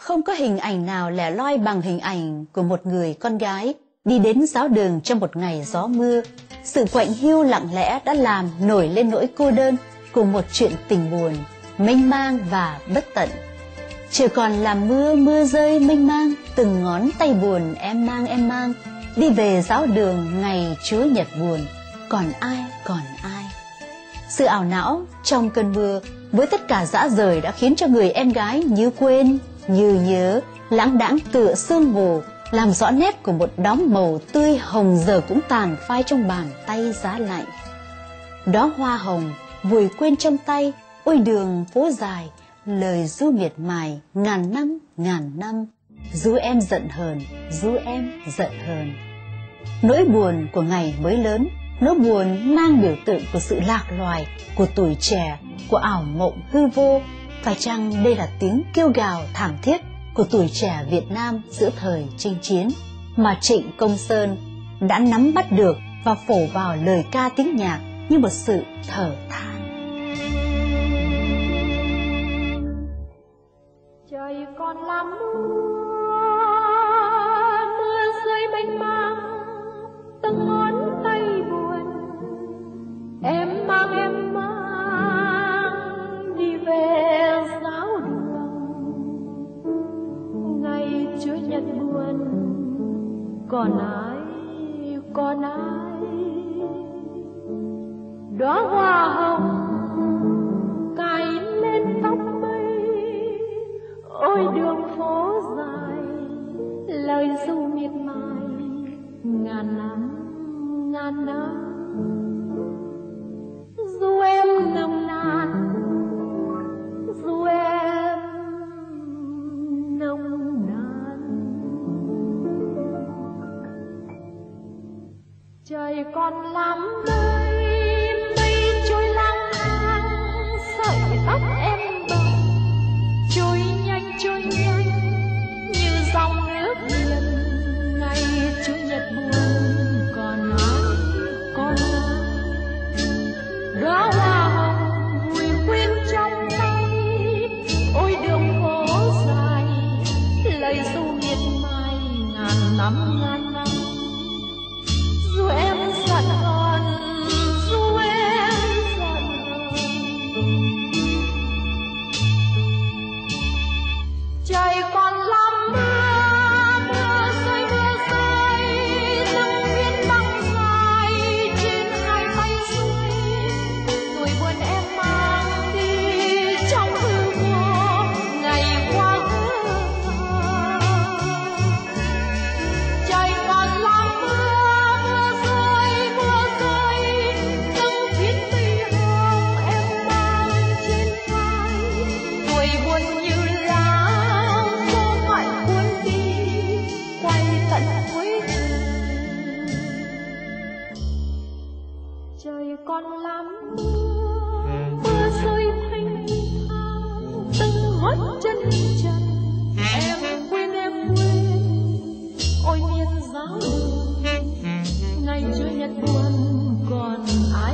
Không có hình ảnh nào lẻ loi bằng hình ảnh của một người con gái đi đến giáo đường trong một ngày gió mưa. Sự quạnh hiu lặng lẽ đã làm nổi lên nỗi cô đơn của một chuyện tình buồn, mênh mang và bất tận. Chỉ còn là mưa rơi mênh mang, từng ngón tay buồn em mang, đi về giáo đường ngày Chúa Nhật buồn, còn ai. Sự ảo não trong cơn mưa với tất cả dã rời đã khiến cho người em gái như quên, như nhớ, lãng đãng tựa sương mù, làm rõ nét của một đóm màu tươi hồng giờ cũng tàn phai trong bàn tay giá lạnh. Đóa hoa hồng vùi quên trong tay, ôi đường phố dài, lời ru miệt mài ngàn năm, ru em giận hờn. Nỗi buồn của ngày mới lớn, nỗi buồn mang biểu tượng của sự lạc loài, của tuổi trẻ, của ảo mộng hư vô. Phải chăng đây là tiếng kêu gào thảm thiết của tuổi trẻ Việt Nam giữa thời chinh chiến, mà Trịnh Công Sơn đã nắm bắt được và phổ vào lời ca tiếng nhạc như một sự thở than. Trời còn là mưa rơi mênh mang, từng ngón tay buồn em mang đi về giáo đường ngày Chúa Nhật buồn, còn ai đóa hoa hồng cài lên tóc mây, ôi đường phố dài lời ru miệt mài ngàn năm, dù em nồng nàn, dù em nồng nàn. Trời còn lắm mây trôi lang thang, sợi tóc em bồng trôi nhanh như dòng nước biển ngày Chủ nhật buồn, còn ai đóa hoa hồng vùi quên trong tay, ôi đường phố dài lời ru miệt mài ngàn năm. Dù em giận hờn, trời còn lắm mưa rơi dâng viên băng dài trên hai tay xuôi, tuổi buồn em mang đi trong hư vô ngày qua trời còn lắm mưa rơi dâng phiến ti hồng em mang trên vai, tuổi buồn như còn lắm mưa rơi thanh thang, từng gót chân trần em quên ôi miền giáo đường ngày Chủ nhật buồn, còn ai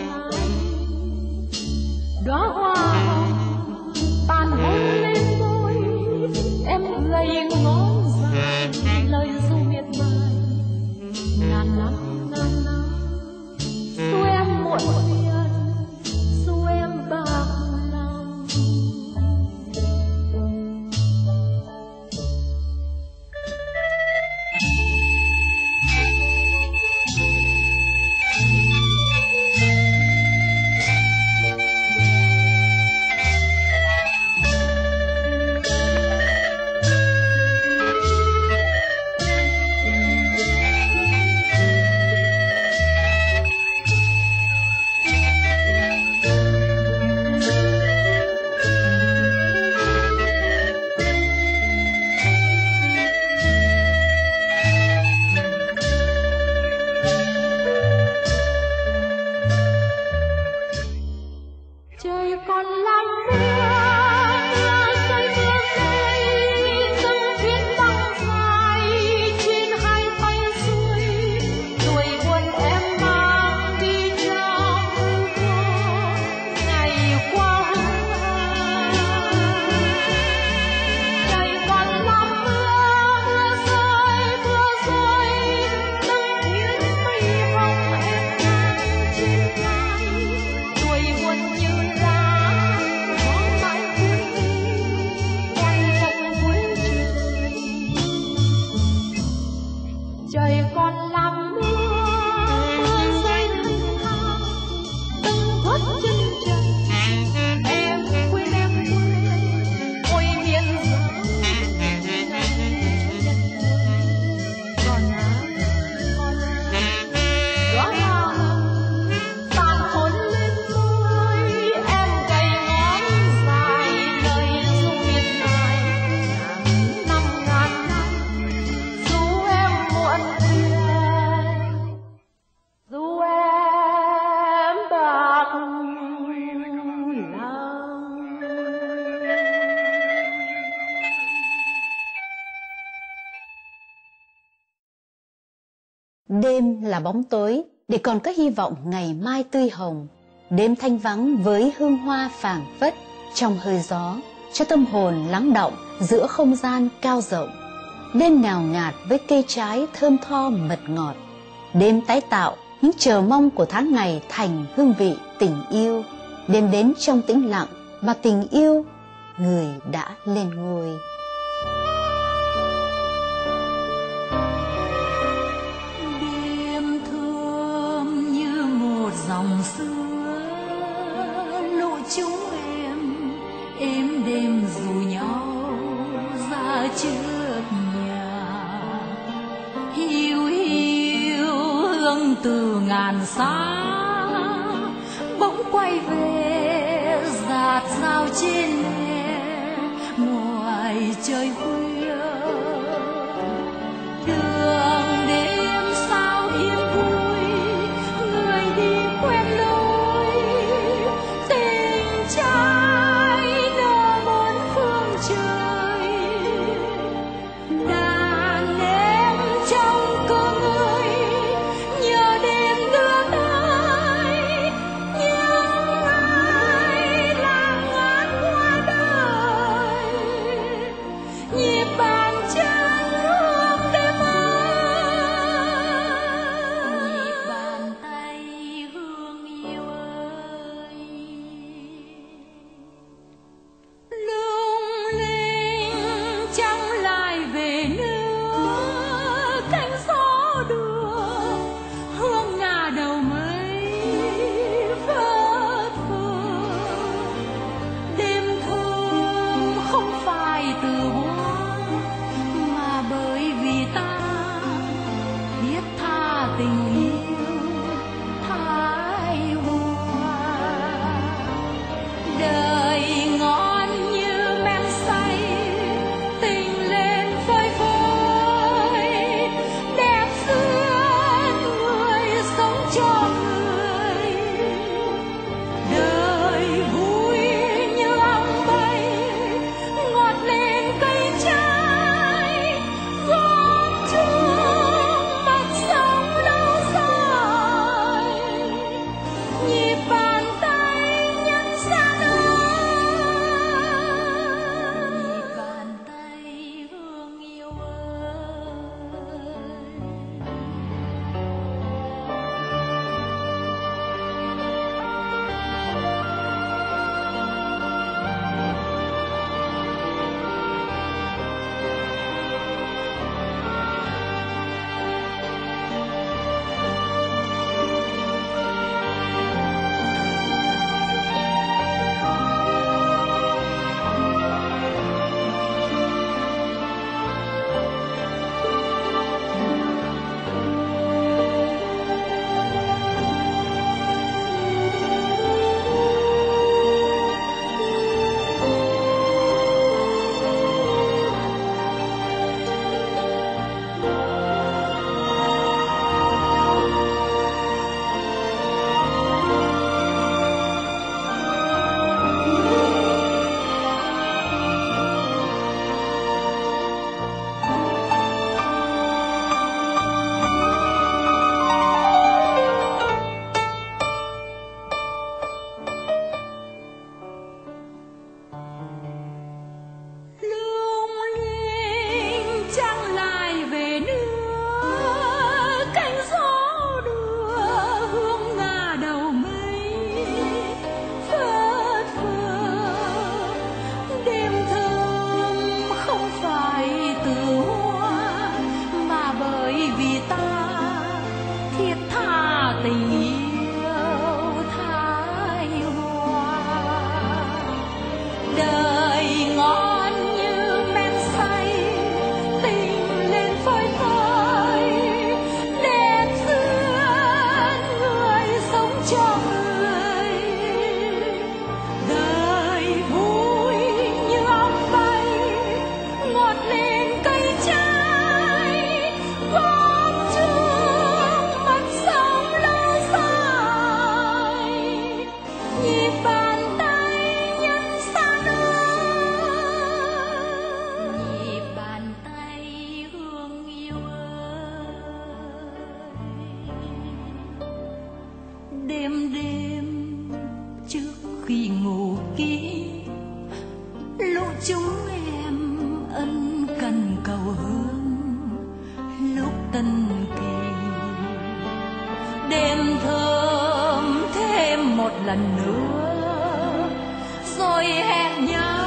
đóa hoa hồng tàn hôn lên môi em gầy ngón dài lời ru miệt mài ngàn năm. Dù em muộn phiền, dù em bạc lòng. Hãy subscribe Đêm là bóng tối để còn có hy vọng ngày mai tươi hồng. Đêm thanh vắng với hương hoa phảng phất trong hơi gió, cho tâm hồn lắng đọng giữa không gian cao rộng. Đêm ngào ngạt với cây trái thơm tho mật ngọt. Đêm tái tạo những chờ mong của tháng ngày thành hương vị tình yêu. Đêm đến trong tĩnh lặng mà tình yêu người đã lên ngôi. Đêm thơm như một dòng xưa lộ chúng em đêm rủ nhau ra trước nhà. Hiu hiu hương từ ngàn xa bỗng quay về dạt dào trên hè ngoài trời khuya. Đường đêm sao yên vui, người đi quen lối, tình trai nở bốn phương trời. Đàn em trong cơ ngơi nhờ đêm đưa tới những ai lãng ngát qua đời. ngủ kỹ. Lũ chúng em ân cần cầu hương lúc tân kỳ, đêm thơm thêm một lần nữa rồi hẹn nhau.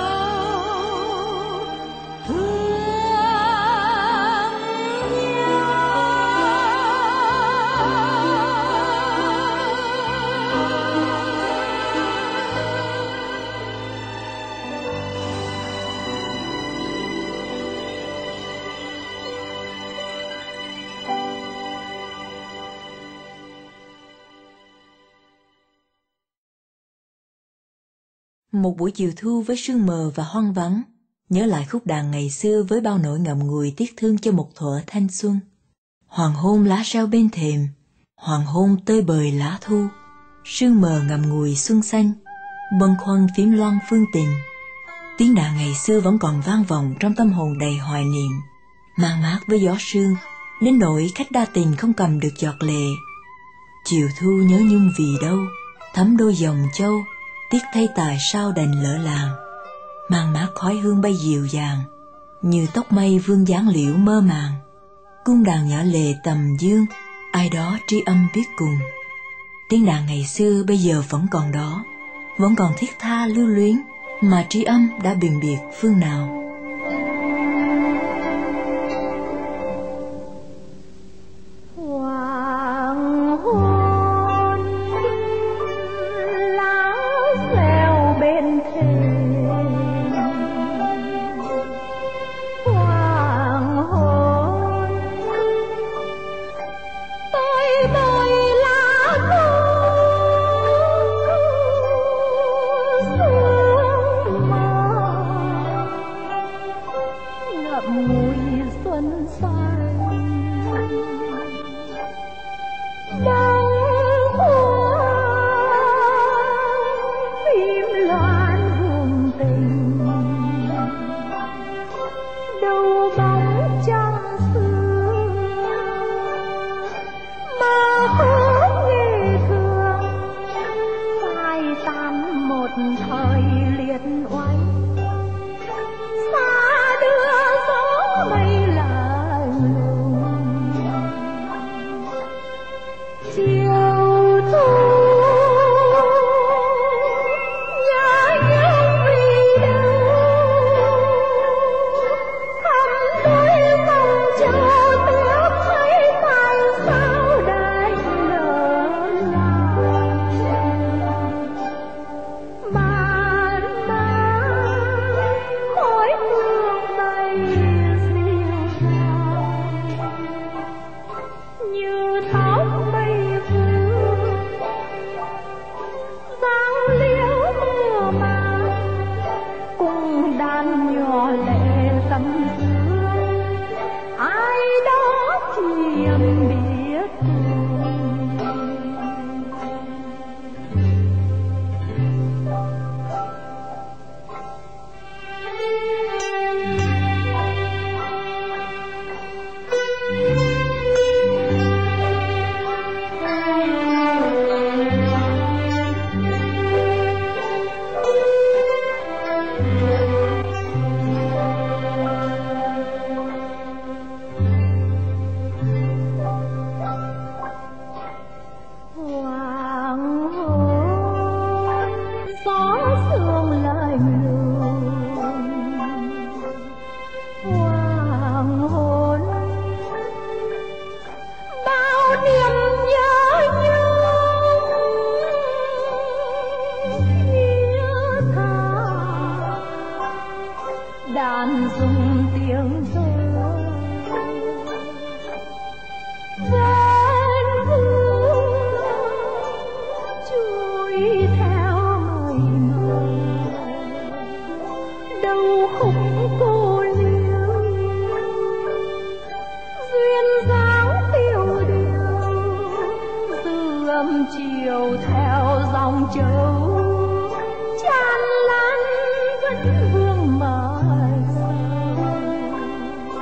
Một buổi chiều thu với sương mờ và hoang vắng, nhớ lại khúc đàn ngày xưa với bao nỗi ngậm ngùi tiếc thương cho một thuở thanh xuân. Hoàng hôn lá reo bên thềm, hoàng hôn tơi bời lá thu, sương mờ ngậm ngùi xuân xanh, bâng khuâng phím loan phương tình. Tiếng đàn ngày xưa vẫn còn vang vọng trong tâm hồn đầy hoài niệm, mang mát với gió sương, đến nỗi khách đa tình không cầm được giọt lệ. Chiều thu nhớ nhung vì đâu, thấm đôi dòng châu, tiếc thay tại sao đành lỡ làng. Mang mát khói hương bay dịu dàng, như tóc mây vương dáng liễu mơ màng. Cung đàn nhỏ lệ tầm dương, ai đó tri âm biết cùng. Tiếng đàn ngày xưa bây giờ vẫn còn đó, vẫn còn thiết tha lưu luyến, mà tri âm đã biệt biệt phương nào. chiều theo dòng châu tràn lan vẫn vương mờ.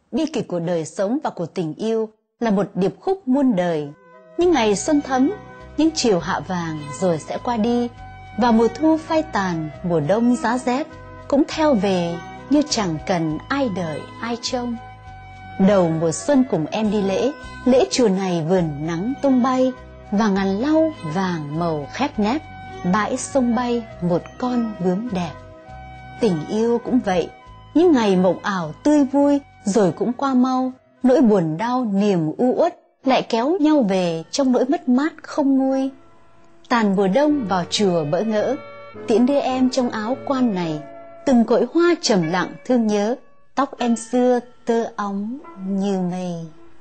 bi kịch của đời sống và của tình yêu là một điệp khúc muôn đời. Những ngày xuân thấm, những chiều hạ vàng rồi sẽ qua đi, và mùa thu phai tàn, mùa đông giá rét cũng theo về như chẳng cần ai đợi ai trông. Đầu mùa xuân cùng em đi lễ, lễ chùa này vườn nắng tung bay, và ngàn lau vàng màu khép nép, bãi sông bay một con bướm đẹp. Tình yêu cũng vậy, những ngày mộng ảo tươi vui rồi cũng qua mau, nỗi buồn đau niềm u uất lại kéo nhau về trong nỗi mất mát không nguôi. Tàn mùa đông vào chùa bỡ ngỡ, tiễn đưa em trong áo quan này, từng cội hoa trầm lặng thương nhớ, tóc em xưa tơ óng như mây.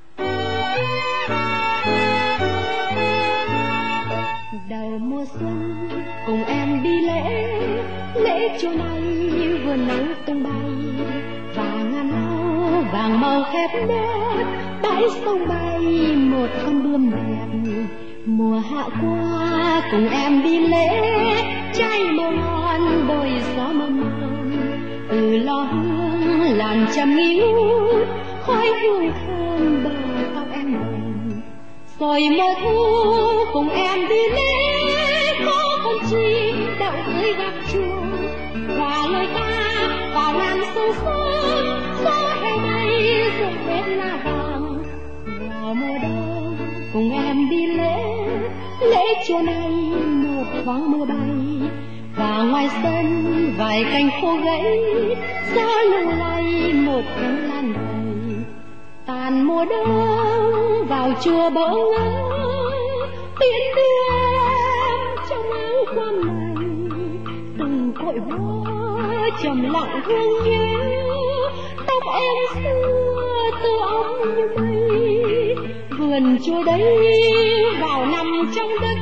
Đầu mùa xuân cùng em đi lễ, lễ chùa này vườn nắng tung bay, và ngàn lau vàng màu khép nét, bãi sông bay một con bướm đẹp. Mùa hạ qua cùng em đi lễ, trái màu ngon bồi gió mơn man, từ lò hương làn trầm nghi ngút, khói hương thơm bờ tóc em mềm. Rồi mùa thu cùng em đi lễ, có con chim đậu dưới gác chuông, và lời ca vào ngàn sông sớm, gió heo bay rụng vết lá vàng. Vào mùa đông cùng em đi lễ, lễ chùa này một thoáng mưa bay, và ngoài sân vài cành khô gãy, gió lung lay một cánh lan đầy. Tàn mùa đông vào chùa bỡ ngỡ, tiễn đưa em trong áo quan này, từng cội hoa trầm lặng hương nhớ, tóc em xưa tơ óng như mây. Vườn chùa đấy vào nằm trong đất,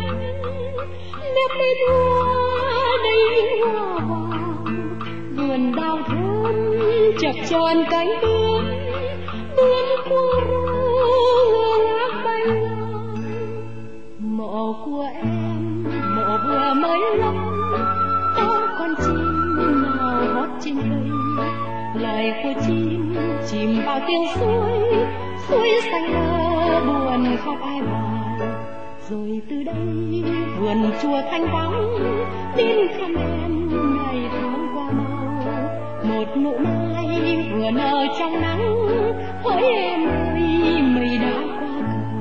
nếp bên hoa đầy những hoa vàng, vườn đào thơm chập chờn cánh bướm, bướm qua rô ngát bay ngang. Mộ của em mộ vừa mới lấp, có con chim nào hót trên cây, lời của chim chìm vào tiếng suối, suối xanh lơ buồn khóc ai vào. Rồi từ đây vườn chùa thanh vắng, tin thăm em ngày tháng qua mau. Một nụ mai vừa nở trong nắng, hỡi em ơi mây đã qua cầu.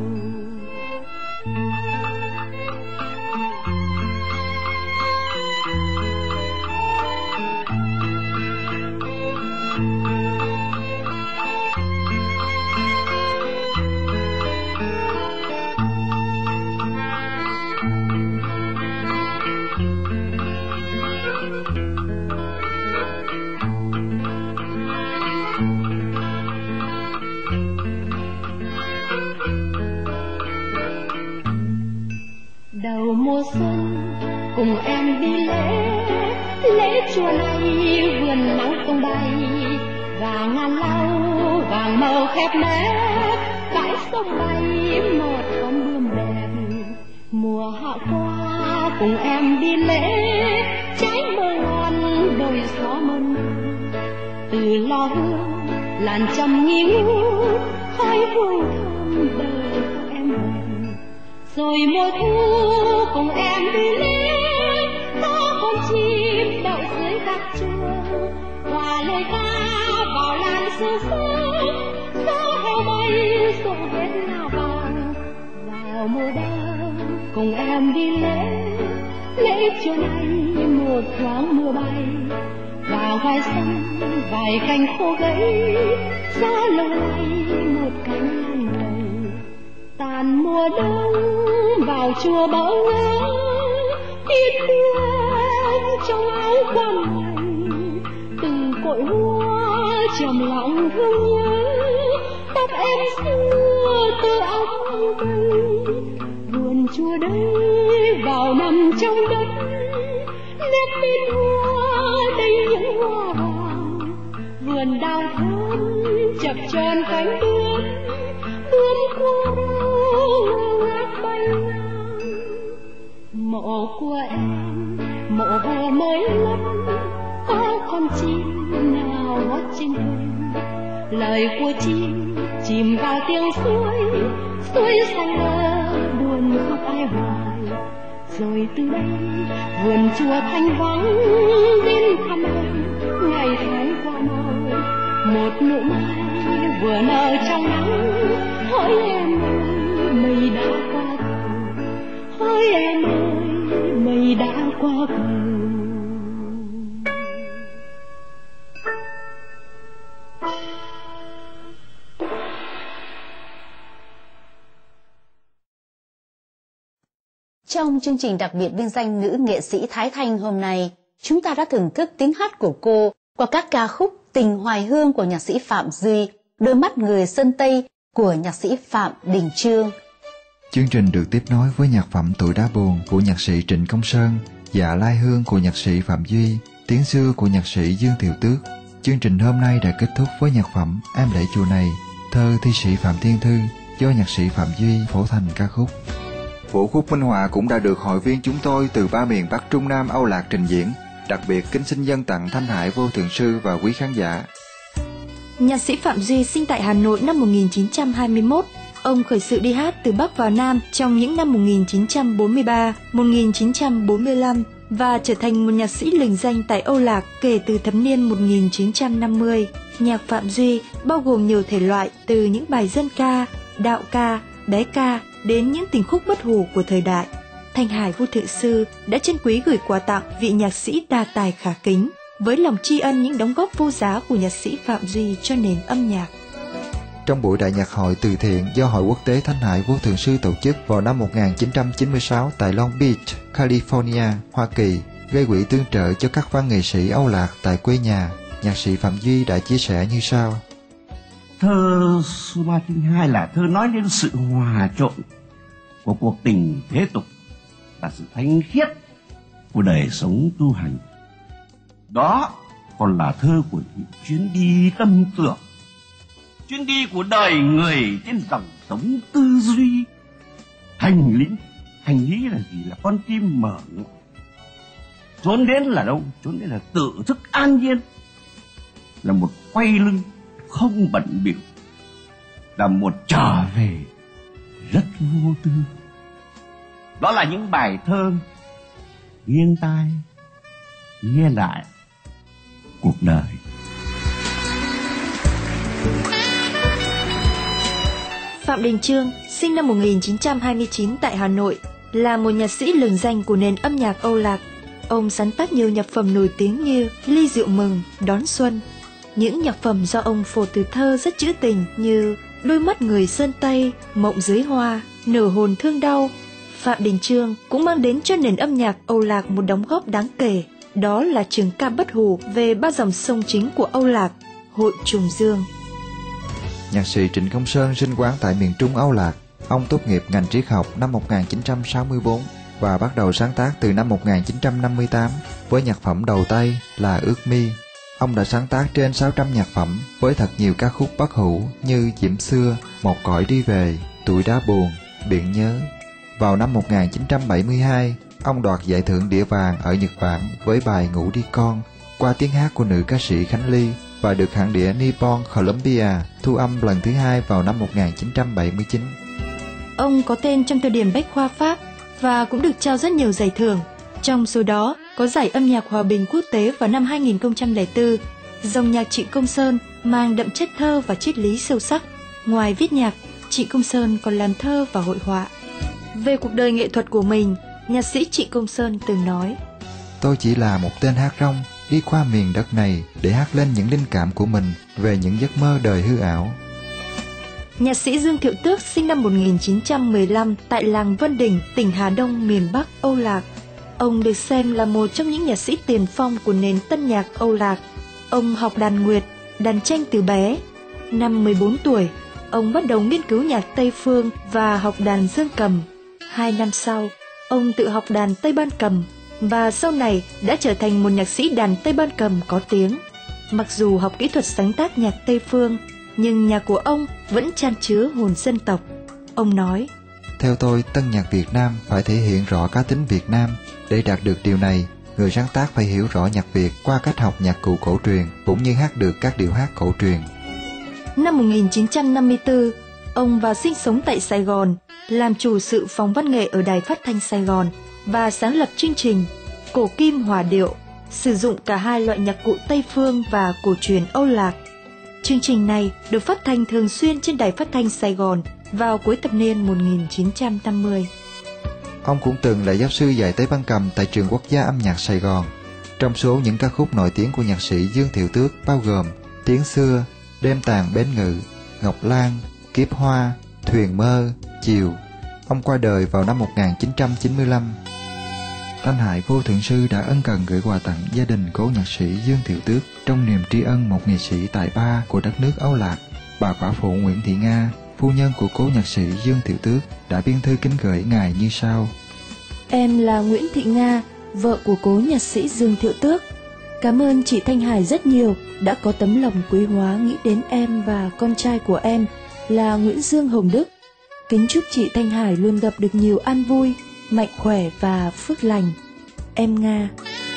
Đầu mùa xuân cùng em đi lễ, lễ chùa này vườn nắng tung bay, và ngàn lau vàng màu khép nét, bãi sông bay một con bướm đẹp. Mùa hạ qua cùng em đi lễ, trái mơ ngon đôi gió mơn man, từ lò hương làn trầm nghi ngút, khói hương thơm bờ tóc em mềm. Rồi mùa thu cùng em đi lễ, có con chim đậu dưới gác chuông, và lời ca vào làn sương sớm, gió heo bay rụng vết lá vàng. Vào mùa đông cùng em đi lễ, lễ chùa này một thoáng mưa bay, và ngoài sân vài cành khô gãy, gió lung lay một cánh lan đầy. Tàn mùa đông vào chùa bỡ ngỡ, tiễn đưa em trong áo quan này, từng cội hoa trầm lặng thương nhớ, tóc em xưa tơ óng như mây. Vườn chùa đấy vào nằm trong đất, nếp bên hoa đầy những hoa vàng, vườn đào thơm chập chờn cánh bướm, bướm qua rô ngát bay ngang. Mộ của em mộ vừa mới lấp, có con chim nào hót trên cây, lời của chim chìm vào tiếng suối xanh lơ buồn khóc ai hoài. Rồi từ đây vườn chùa thanh vắng đến thăm em, ngày tháng qua mau một nụ mai vừa nở trong nắng. Hỡi em ơi mây đã qua cầu, hỡi em ơi mây đã qua cầu. Trong chương trình đặc biệt vinh danh nữ nghệ sĩ Thái Thanh hôm nay, chúng ta đã thưởng thức tiếng hát của cô qua các ca khúc Tình Hoài Hương của nhạc sĩ Phạm Duy, Đôi mắt người Sơn Tây của nhạc sĩ Phạm Đình Chương. Chương trình được tiếp nối với nhạc phẩm Tuổi Đá Buồn của nhạc sĩ Trịnh Công Sơn, Dạ Lai Hương của nhạc sĩ Phạm Duy, Tiếng Xưa của nhạc sĩ Dương Thiều Tước. Chương trình hôm nay đã kết thúc với nhạc phẩm Em Để Chùa Này, thơ thi sĩ Phạm Thiên Thư do nhạc sĩ Phạm Duy phổ thành ca khúc. Vũ khúc minh họa cũng đã được hội viên chúng tôi từ ba miền Bắc Trung Nam Âu Lạc trình diễn. Đặc biệt kính xin dâng tặng Thanh Hải Vô Thượng Sư và quý khán giả. Nhạc sĩ Phạm Duy sinh tại Hà Nội năm 1921. Ông khởi sự đi hát từ Bắc vào Nam trong những năm 1943, 1945 và trở thành một nhạc sĩ lừng danh tại Âu Lạc kể từ thập niên 1950. Nhạc Phạm Duy bao gồm nhiều thể loại từ những bài dân ca, đạo ca, bé ca đến những tình khúc bất hủ của thời đại. Thanh Hải Vô Thượng Sư đã trân quý gửi quà tặng vị nhạc sĩ đa tài khả kính với lòng tri ân những đóng góp vô giá của nhạc sĩ Phạm Duy cho nền âm nhạc. Trong buổi đại nhạc hội từ thiện do Hội Quốc tế Thanh Hải Vô Thượng Sư tổ chức vào năm 1996 tại Long Beach, California, Hoa Kỳ, gây quỹ tương trợ cho các văn nghệ sĩ Âu Lạc tại quê nhà, nhạc sĩ Phạm Duy đã chia sẻ như sau. Thơ Số 302 là thơ nói đến sự hòa trộn của cuộc tình thế tục và sự thanh khiết của đời sống tu hành. Đó còn là thơ của những chuyến đi tâm tưởng, chuyến đi của đời người trên dòng sống tư duy. Hành lý là gì? Là con tim mở ngộ. Trốn đến là đâu? Trốn đến là tự thức an nhiên, là một quay lưng không bận bịu, là một trở về rất vô tư. Đó là những bài thơ nghiêng tai nghe lại cuộc đời. Phạm Đình Chương sinh năm 1929 tại Hà Nội, là một nhạc sĩ lừng danh của nền âm nhạc Âu Lạc. Ông sáng tác nhiều nhạc phẩm nổi tiếng như Ly Rượu Mừng, Đón Xuân. Những nhạc phẩm do ông phổ từ thơ rất trữ tình như Đôi mắt người Sơn Tây, Mộng dưới hoa, Nửa hồn thương đau. Phạm Đình Chương cũng mang đến cho nền âm nhạc Âu Lạc một đóng góp đáng kể, đó là trường ca bất hủ về ba dòng sông chính của Âu Lạc, Hội Trùng Dương. Nhạc sĩ Trịnh Công Sơn sinh quán tại miền Trung Âu Lạc. Ông tốt nghiệp ngành triết học năm 1964 và bắt đầu sáng tác từ năm 1958 với nhạc phẩm đầu tay là Ước Mi. Ông đã sáng tác trên 600 nhạc phẩm với thật nhiều ca khúc bất hủ như Diễm Xưa, Một Cõi Đi Về, Tuổi Đá Buồn, Biển Nhớ. Vào năm 1972, ông đoạt giải thưởng đĩa vàng ở Nhật Bản với bài Ngủ Đi Con qua tiếng hát của nữ ca sĩ Khánh Ly và được hãng đĩa Nippon Columbia thu âm lần thứ hai vào năm 1979. Ông có tên trong từ điển Bách khoa Pháp và cũng được trao rất nhiều giải thưởng. Trong số đó có giải âm nhạc hòa bình quốc tế vào năm 2004. Dòng nhạc Trịnh Công Sơn mang đậm chất thơ và triết lý sâu sắc. Ngoài viết nhạc, Trịnh Công Sơn còn làm thơ và hội họa. Về cuộc đời nghệ thuật của mình, nhạc sĩ Trịnh Công Sơn từng nói: Tôi chỉ là một tên hát rong đi qua miền đất này để hát lên những linh cảm của mình về những giấc mơ đời hư ảo. Nhạc sĩ Dương Thiệu Tước sinh năm 1915 tại làng Vân Đình, tỉnh Hà Đông, miền Bắc Âu Lạc. Ông được xem là một trong những nhạc sĩ tiền phong của nền tân nhạc Âu Lạc. Ông học đàn nguyệt, đàn tranh từ bé. Năm 14 tuổi, ông bắt đầu nghiên cứu nhạc Tây Phương và học đàn dương cầm. 2 năm sau, ông tự học đàn Tây Ban cầm và sau này đã trở thành một nhạc sĩ đàn Tây Ban cầm có tiếng. Mặc dù học kỹ thuật sáng tác nhạc Tây Phương, nhưng nhạc của ông vẫn chan chứa hồn dân tộc. Ông nói: Theo tôi, tân nhạc Việt Nam phải thể hiện rõ cá tính Việt Nam. Để đạt được điều này, người sáng tác phải hiểu rõ nhạc Việt qua cách học nhạc cụ cổ truyền, cũng như hát được các điệu hát cổ truyền. Năm 1954, ông vào sinh sống tại Sài Gòn, làm chủ sự phòng văn nghệ ở Đài Phát thanh Sài Gòn và sáng lập chương trình Cổ Kim Hòa Điệu, sử dụng cả hai loại nhạc cụ Tây Phương và cổ truyền Âu Lạc. Chương trình này được phát thanh thường xuyên trên Đài Phát thanh Sài Gòn vào cuối thập niên 1950. Ông cũng từng là giáo sư dạy Tây Ban cầm tại Trường Quốc gia âm nhạc Sài Gòn. Trong số những ca khúc nổi tiếng của nhạc sĩ Dương Thiệu Tước bao gồm Tiếng Xưa, Đêm Tàn Bến Ngự, Ngọc Lan, Kiếp Hoa, Thuyền Mơ, Chiều. Ông qua đời vào năm 1995. Thanh Hải Vô Thượng Sư đã ân cần gửi quà tặng gia đình cố nhạc sĩ Dương Thiệu Tước trong niềm tri ân một nghệ sĩ tài ba của đất nước Âu Lạc. Bà quả phụ Nguyễn Thị Nga, phu nhân của cố nhạc sĩ Dương Thiệu Tước, đã biên thư kính gửi ngài như sau. Em là Nguyễn Thị Nga, vợ của cố nhạc sĩ Dương Thiệu Tước. Cảm ơn chị Thanh Hải rất nhiều đã có tấm lòng quý hóa nghĩ đến em và con trai của em là Nguyễn Dương Hồng Đức. Kính chúc chị Thanh Hải luôn gặp được nhiều an vui, mạnh khỏe và phước lành. Em Nga.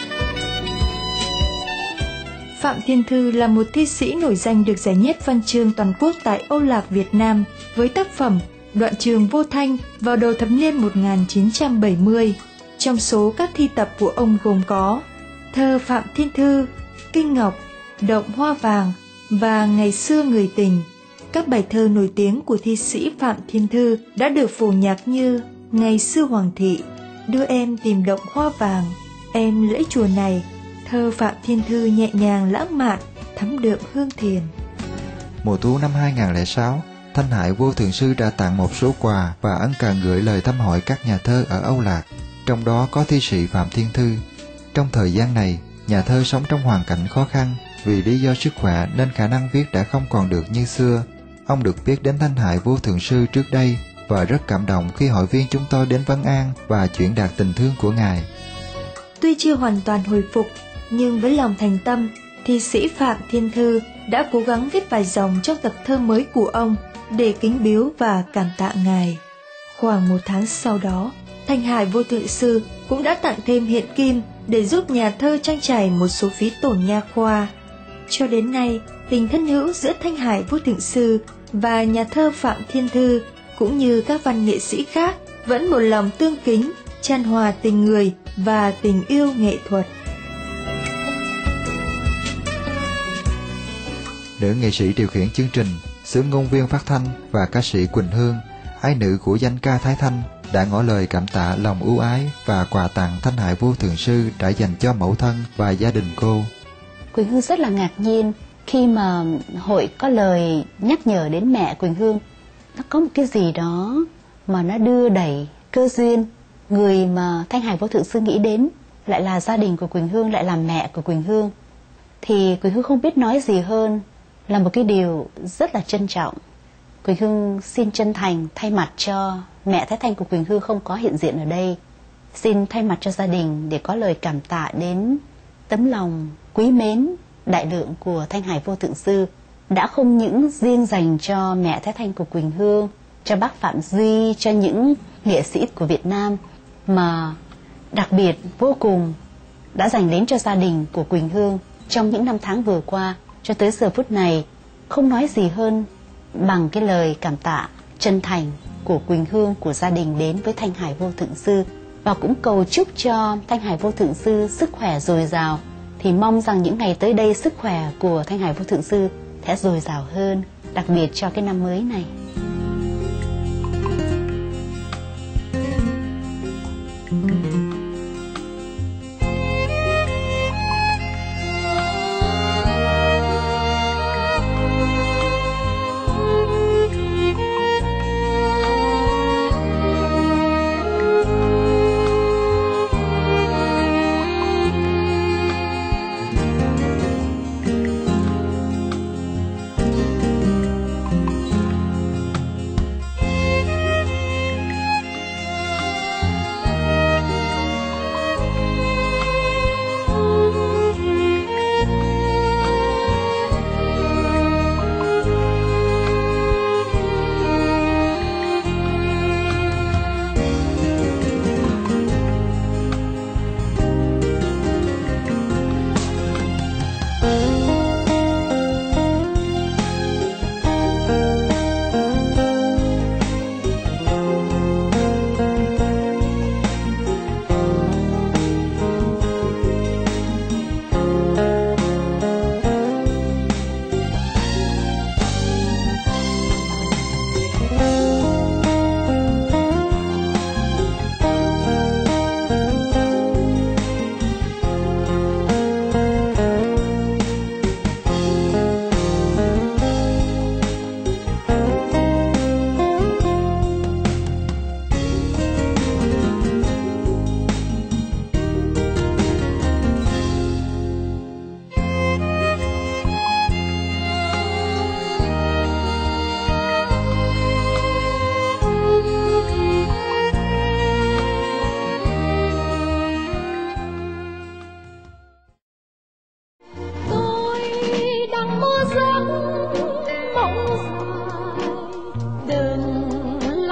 Phạm Thiên Thư là một thi sĩ nổi danh được giải nhất văn chương toàn quốc tại Âu Lạc Việt Nam với tác phẩm Đoạn Trường Vô Thanh vào đầu thập niên 1970. Trong số các thi tập của ông gồm có Thơ Phạm Thiên Thư, Kinh Ngọc, Động Hoa Vàng và Ngày Xưa Người Tình. Các bài thơ nổi tiếng của thi sĩ Phạm Thiên Thư đã được phổ nhạc như Ngày Xưa Hoàng Thị, Đưa Em Tìm Động Hoa Vàng, Em Lễ Chùa Này. Thơ Phạm Thiên Thư nhẹ nhàng lãng mạn, thấm đượm hương thiền. Mùa thu năm 2006, Thanh Hải Vô Thượng Sư đã tặng một số quà và ân cần gửi lời thăm hỏi các nhà thơ ở Âu Lạc, trong đó có thi sĩ Phạm Thiên Thư. Trong thời gian này, nhà thơ sống trong hoàn cảnh khó khăn, vì lý do sức khỏe nên khả năng viết đã không còn được như xưa. Ông được biết đến Thanh Hải Vô Thượng Sư trước đây và rất cảm động khi hội viên chúng tôi đến vấn an và chuyển đạt tình thương của ngài. Tuy chưa hoàn toàn hồi phục, nhưng với lòng thành tâm, thi sĩ Phạm Thiên Thư đã cố gắng viết vài dòng trong tập thơ mới của ông để kính biếu và cảm tạ ngài. Khoảng một tháng sau đó, Thanh Hải Vô Thượng Sư cũng đã tặng thêm hiện kim để giúp nhà thơ trang trải một số phí tổn nha khoa. Cho đến nay, tình thân hữu giữa Thanh Hải Vô Thượng Sư và nhà thơ Phạm Thiên Thư cũng như các văn nghệ sĩ khác vẫn một lòng tương kính, chan hòa tình người và tình yêu nghệ thuật. Nữ nghệ sĩ điều khiển chương trình, xướng ngôn viên phát thanh và ca sĩ Quỳnh Hương, ái nữ của danh ca Thái Thanh, đã ngỏ lời cảm tạ lòng ưu ái và quà tặng Thanh Hải Vô Thượng Sư đã dành cho mẫu thân và gia đình cô. Quỳnh Hương rất là ngạc nhiên khi mà hội có lời nhắc nhở đến mẹ Quỳnh Hương. Nó có một cái gì đó mà nó đưa đẩy cơ duyên. Người mà Thanh Hải Vô Thượng Sư nghĩ đến lại là gia đình của Quỳnh Hương, lại là mẹ của Quỳnh Hương. Thì Quỳnh Hương không biết nói gì hơn là một cái điều rất là trân trọng. Quỳnh Hương xin chân thành thay mặt cho mẹ Thái Thanh của Quỳnh Hương không có hiện diện ở đây, xin thay mặt cho gia đình để có lời cảm tạ đến tấm lòng quý mến đại lượng của Thanh Hải Vô Thượng Sư đã không những riêng dành cho mẹ Thái Thanh của Quỳnh Hương, cho bác Phạm Duy, cho những nghệ sĩ của Việt Nam, mà đặc biệt vô cùng đã dành đến cho gia đình của Quỳnh Hương trong những năm tháng vừa qua. Cho tới giờ phút này không nói gì hơn bằng cái lời cảm tạ chân thành của Quỳnh Hương, của gia đình đến với Thanh Hải Vô Thượng Sư, và cũng cầu chúc cho Thanh Hải Vô Thượng Sư sức khỏe dồi dào. Thì mong rằng những ngày tới đây sức khỏe của Thanh Hải Vô Thượng Sư sẽ dồi dào hơn, đặc biệt cho cái năm mới này.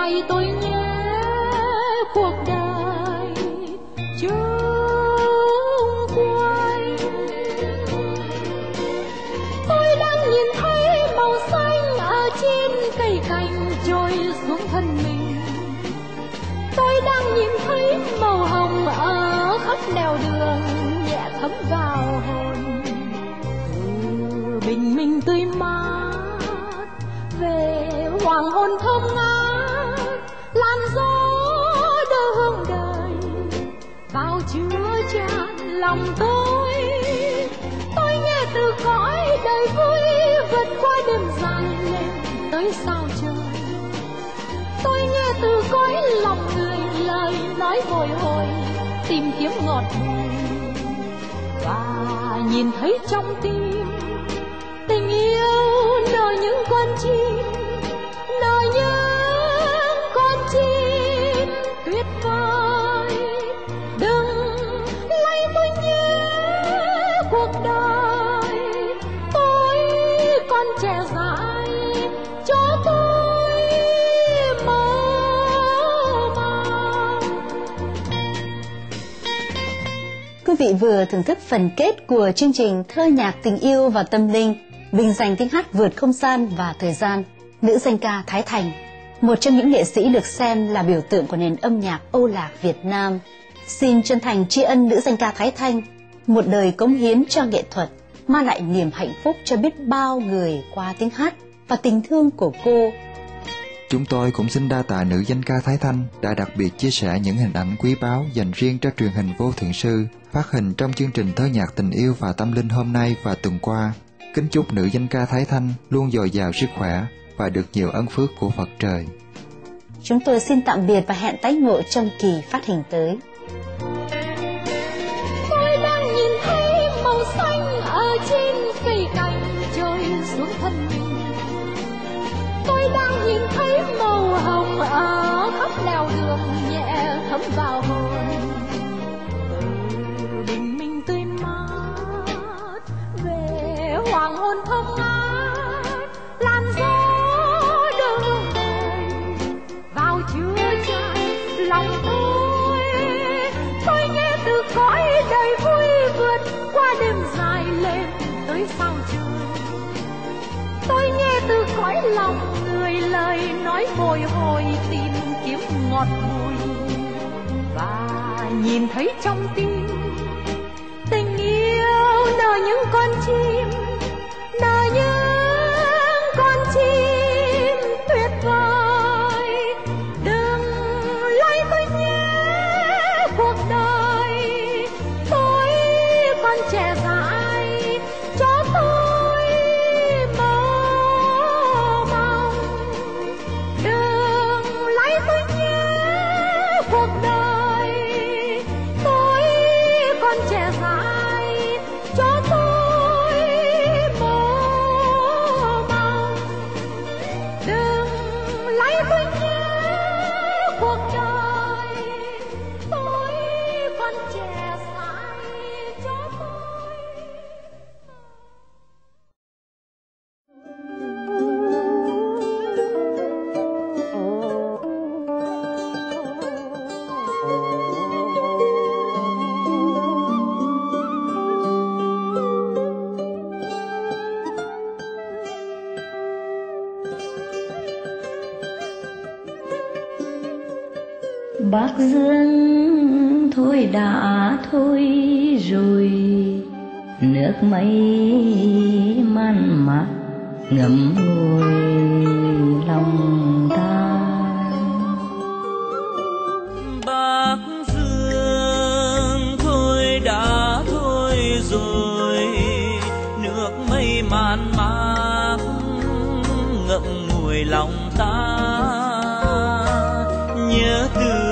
lạy tôi nhé cuộc đời chung quanh. Tôi đang nhìn thấy màu xanh ở trên cây cành trôi xuống thân mình. Tôi đang nhìn thấy màu hồng ở khắp nẻo đường nhẹ thấm vào hồn. Từ bình minh tươi mát về hoàng hôn thơm ngát, làn gió đưa hương đời vào chứa chan lòng tôi. Tôi nghe từ cõi đời vui vượt qua đêm dài lên tới sao trời. Tôi nghe từ cõi lòng người lời nói bồi hồi tìm kiếm ngọt bùi, và nhìn thấy trong tim tình yêu nở những con chim, nở những con chim tuyệt vời. Đừng lấy tôi nhé cuộc đời, tôi còn trẻ dại cho tôi mơ màng. Quý vị vừa thưởng thức phần kết của chương trình Thơ nhạc tình yêu và tâm linh, vinh danh tiếng hát vượt không gian và thời gian, nữ danh ca Thái Thành, một trong những nghệ sĩ được xem là biểu tượng của nền âm nhạc Âu Lạc Việt Nam. Xin chân thành tri ân nữ danh ca Thái Thanh, một đời cống hiến cho nghệ thuật, mang lại niềm hạnh phúc cho biết bao người qua tiếng hát và tình thương của cô. Chúng tôi cũng xin đa tạ nữ danh ca Thái Thanh đã đặc biệt chia sẻ những hình ảnh quý báu dành riêng cho truyền hình Vô Thượng Sư, phát hình trong chương trình Thơ nhạc tình yêu và tâm linh hôm nay và tuần qua. Kính chúc nữ danh ca Thái Thanh luôn dồi dào sức khỏe và được nhiều ân phước của Phật trời. Chúng tôi xin tạm biệt và hẹn tái ngộ trong kỳ phát hình tới. Tôi đang nhìn thấy màu xanh ở trên cây cành trôi xuống thân mình. Tôi đang nhìn thấy màu hồng ở khắp nẻo đường nhẹ thấm vào hồn. Từ bình minh tươi mát về hoàng hôn thơm ngát, làn gió đưa hương đời vào chứa chan lòng tôi. Tôi nghe từ cõi đời vui vượt qua đêm dài lên tới sao trời. Tôi nghe từ cõi lòng người lời nói bồi hồi tìm kiếm ngọt bùi, và nhìn thấy trong tim tình yêu nở những con chim, nở những con chim tuyệt vời. Đừng lấy tôi nhé cuộc đời, tôi còn trẻ dại cho tôi mơ mộng. Đừng lấy tôi nhé cuộc đời, tôi còn trẻ dại cho tôi mơ mộng. Đừng lấy tôi nhé cuộc đời, tôi còn trẻ dại cho tôi. Bác Dương thôi đã thôi rồi, nước mây man mát ngậm ngùi lòng ta. Bác Dương thôi đã thôi rồi, nước mây man mát ngậm ngùi lòng ta. Nhớ từ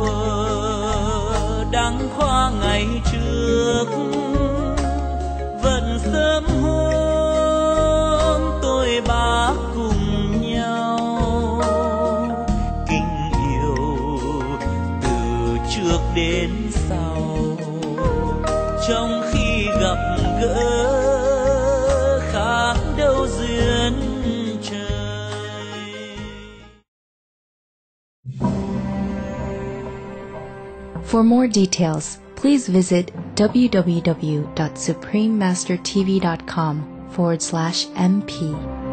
thuở đắng khoa ngày trước, vẫn sớm hôm tôi bác cùng nhau kinh yêu từ trước đến sau. Trong khi gặp gỡ khác đâu duyên For more details, please visit www.suprememastertv.com/MP.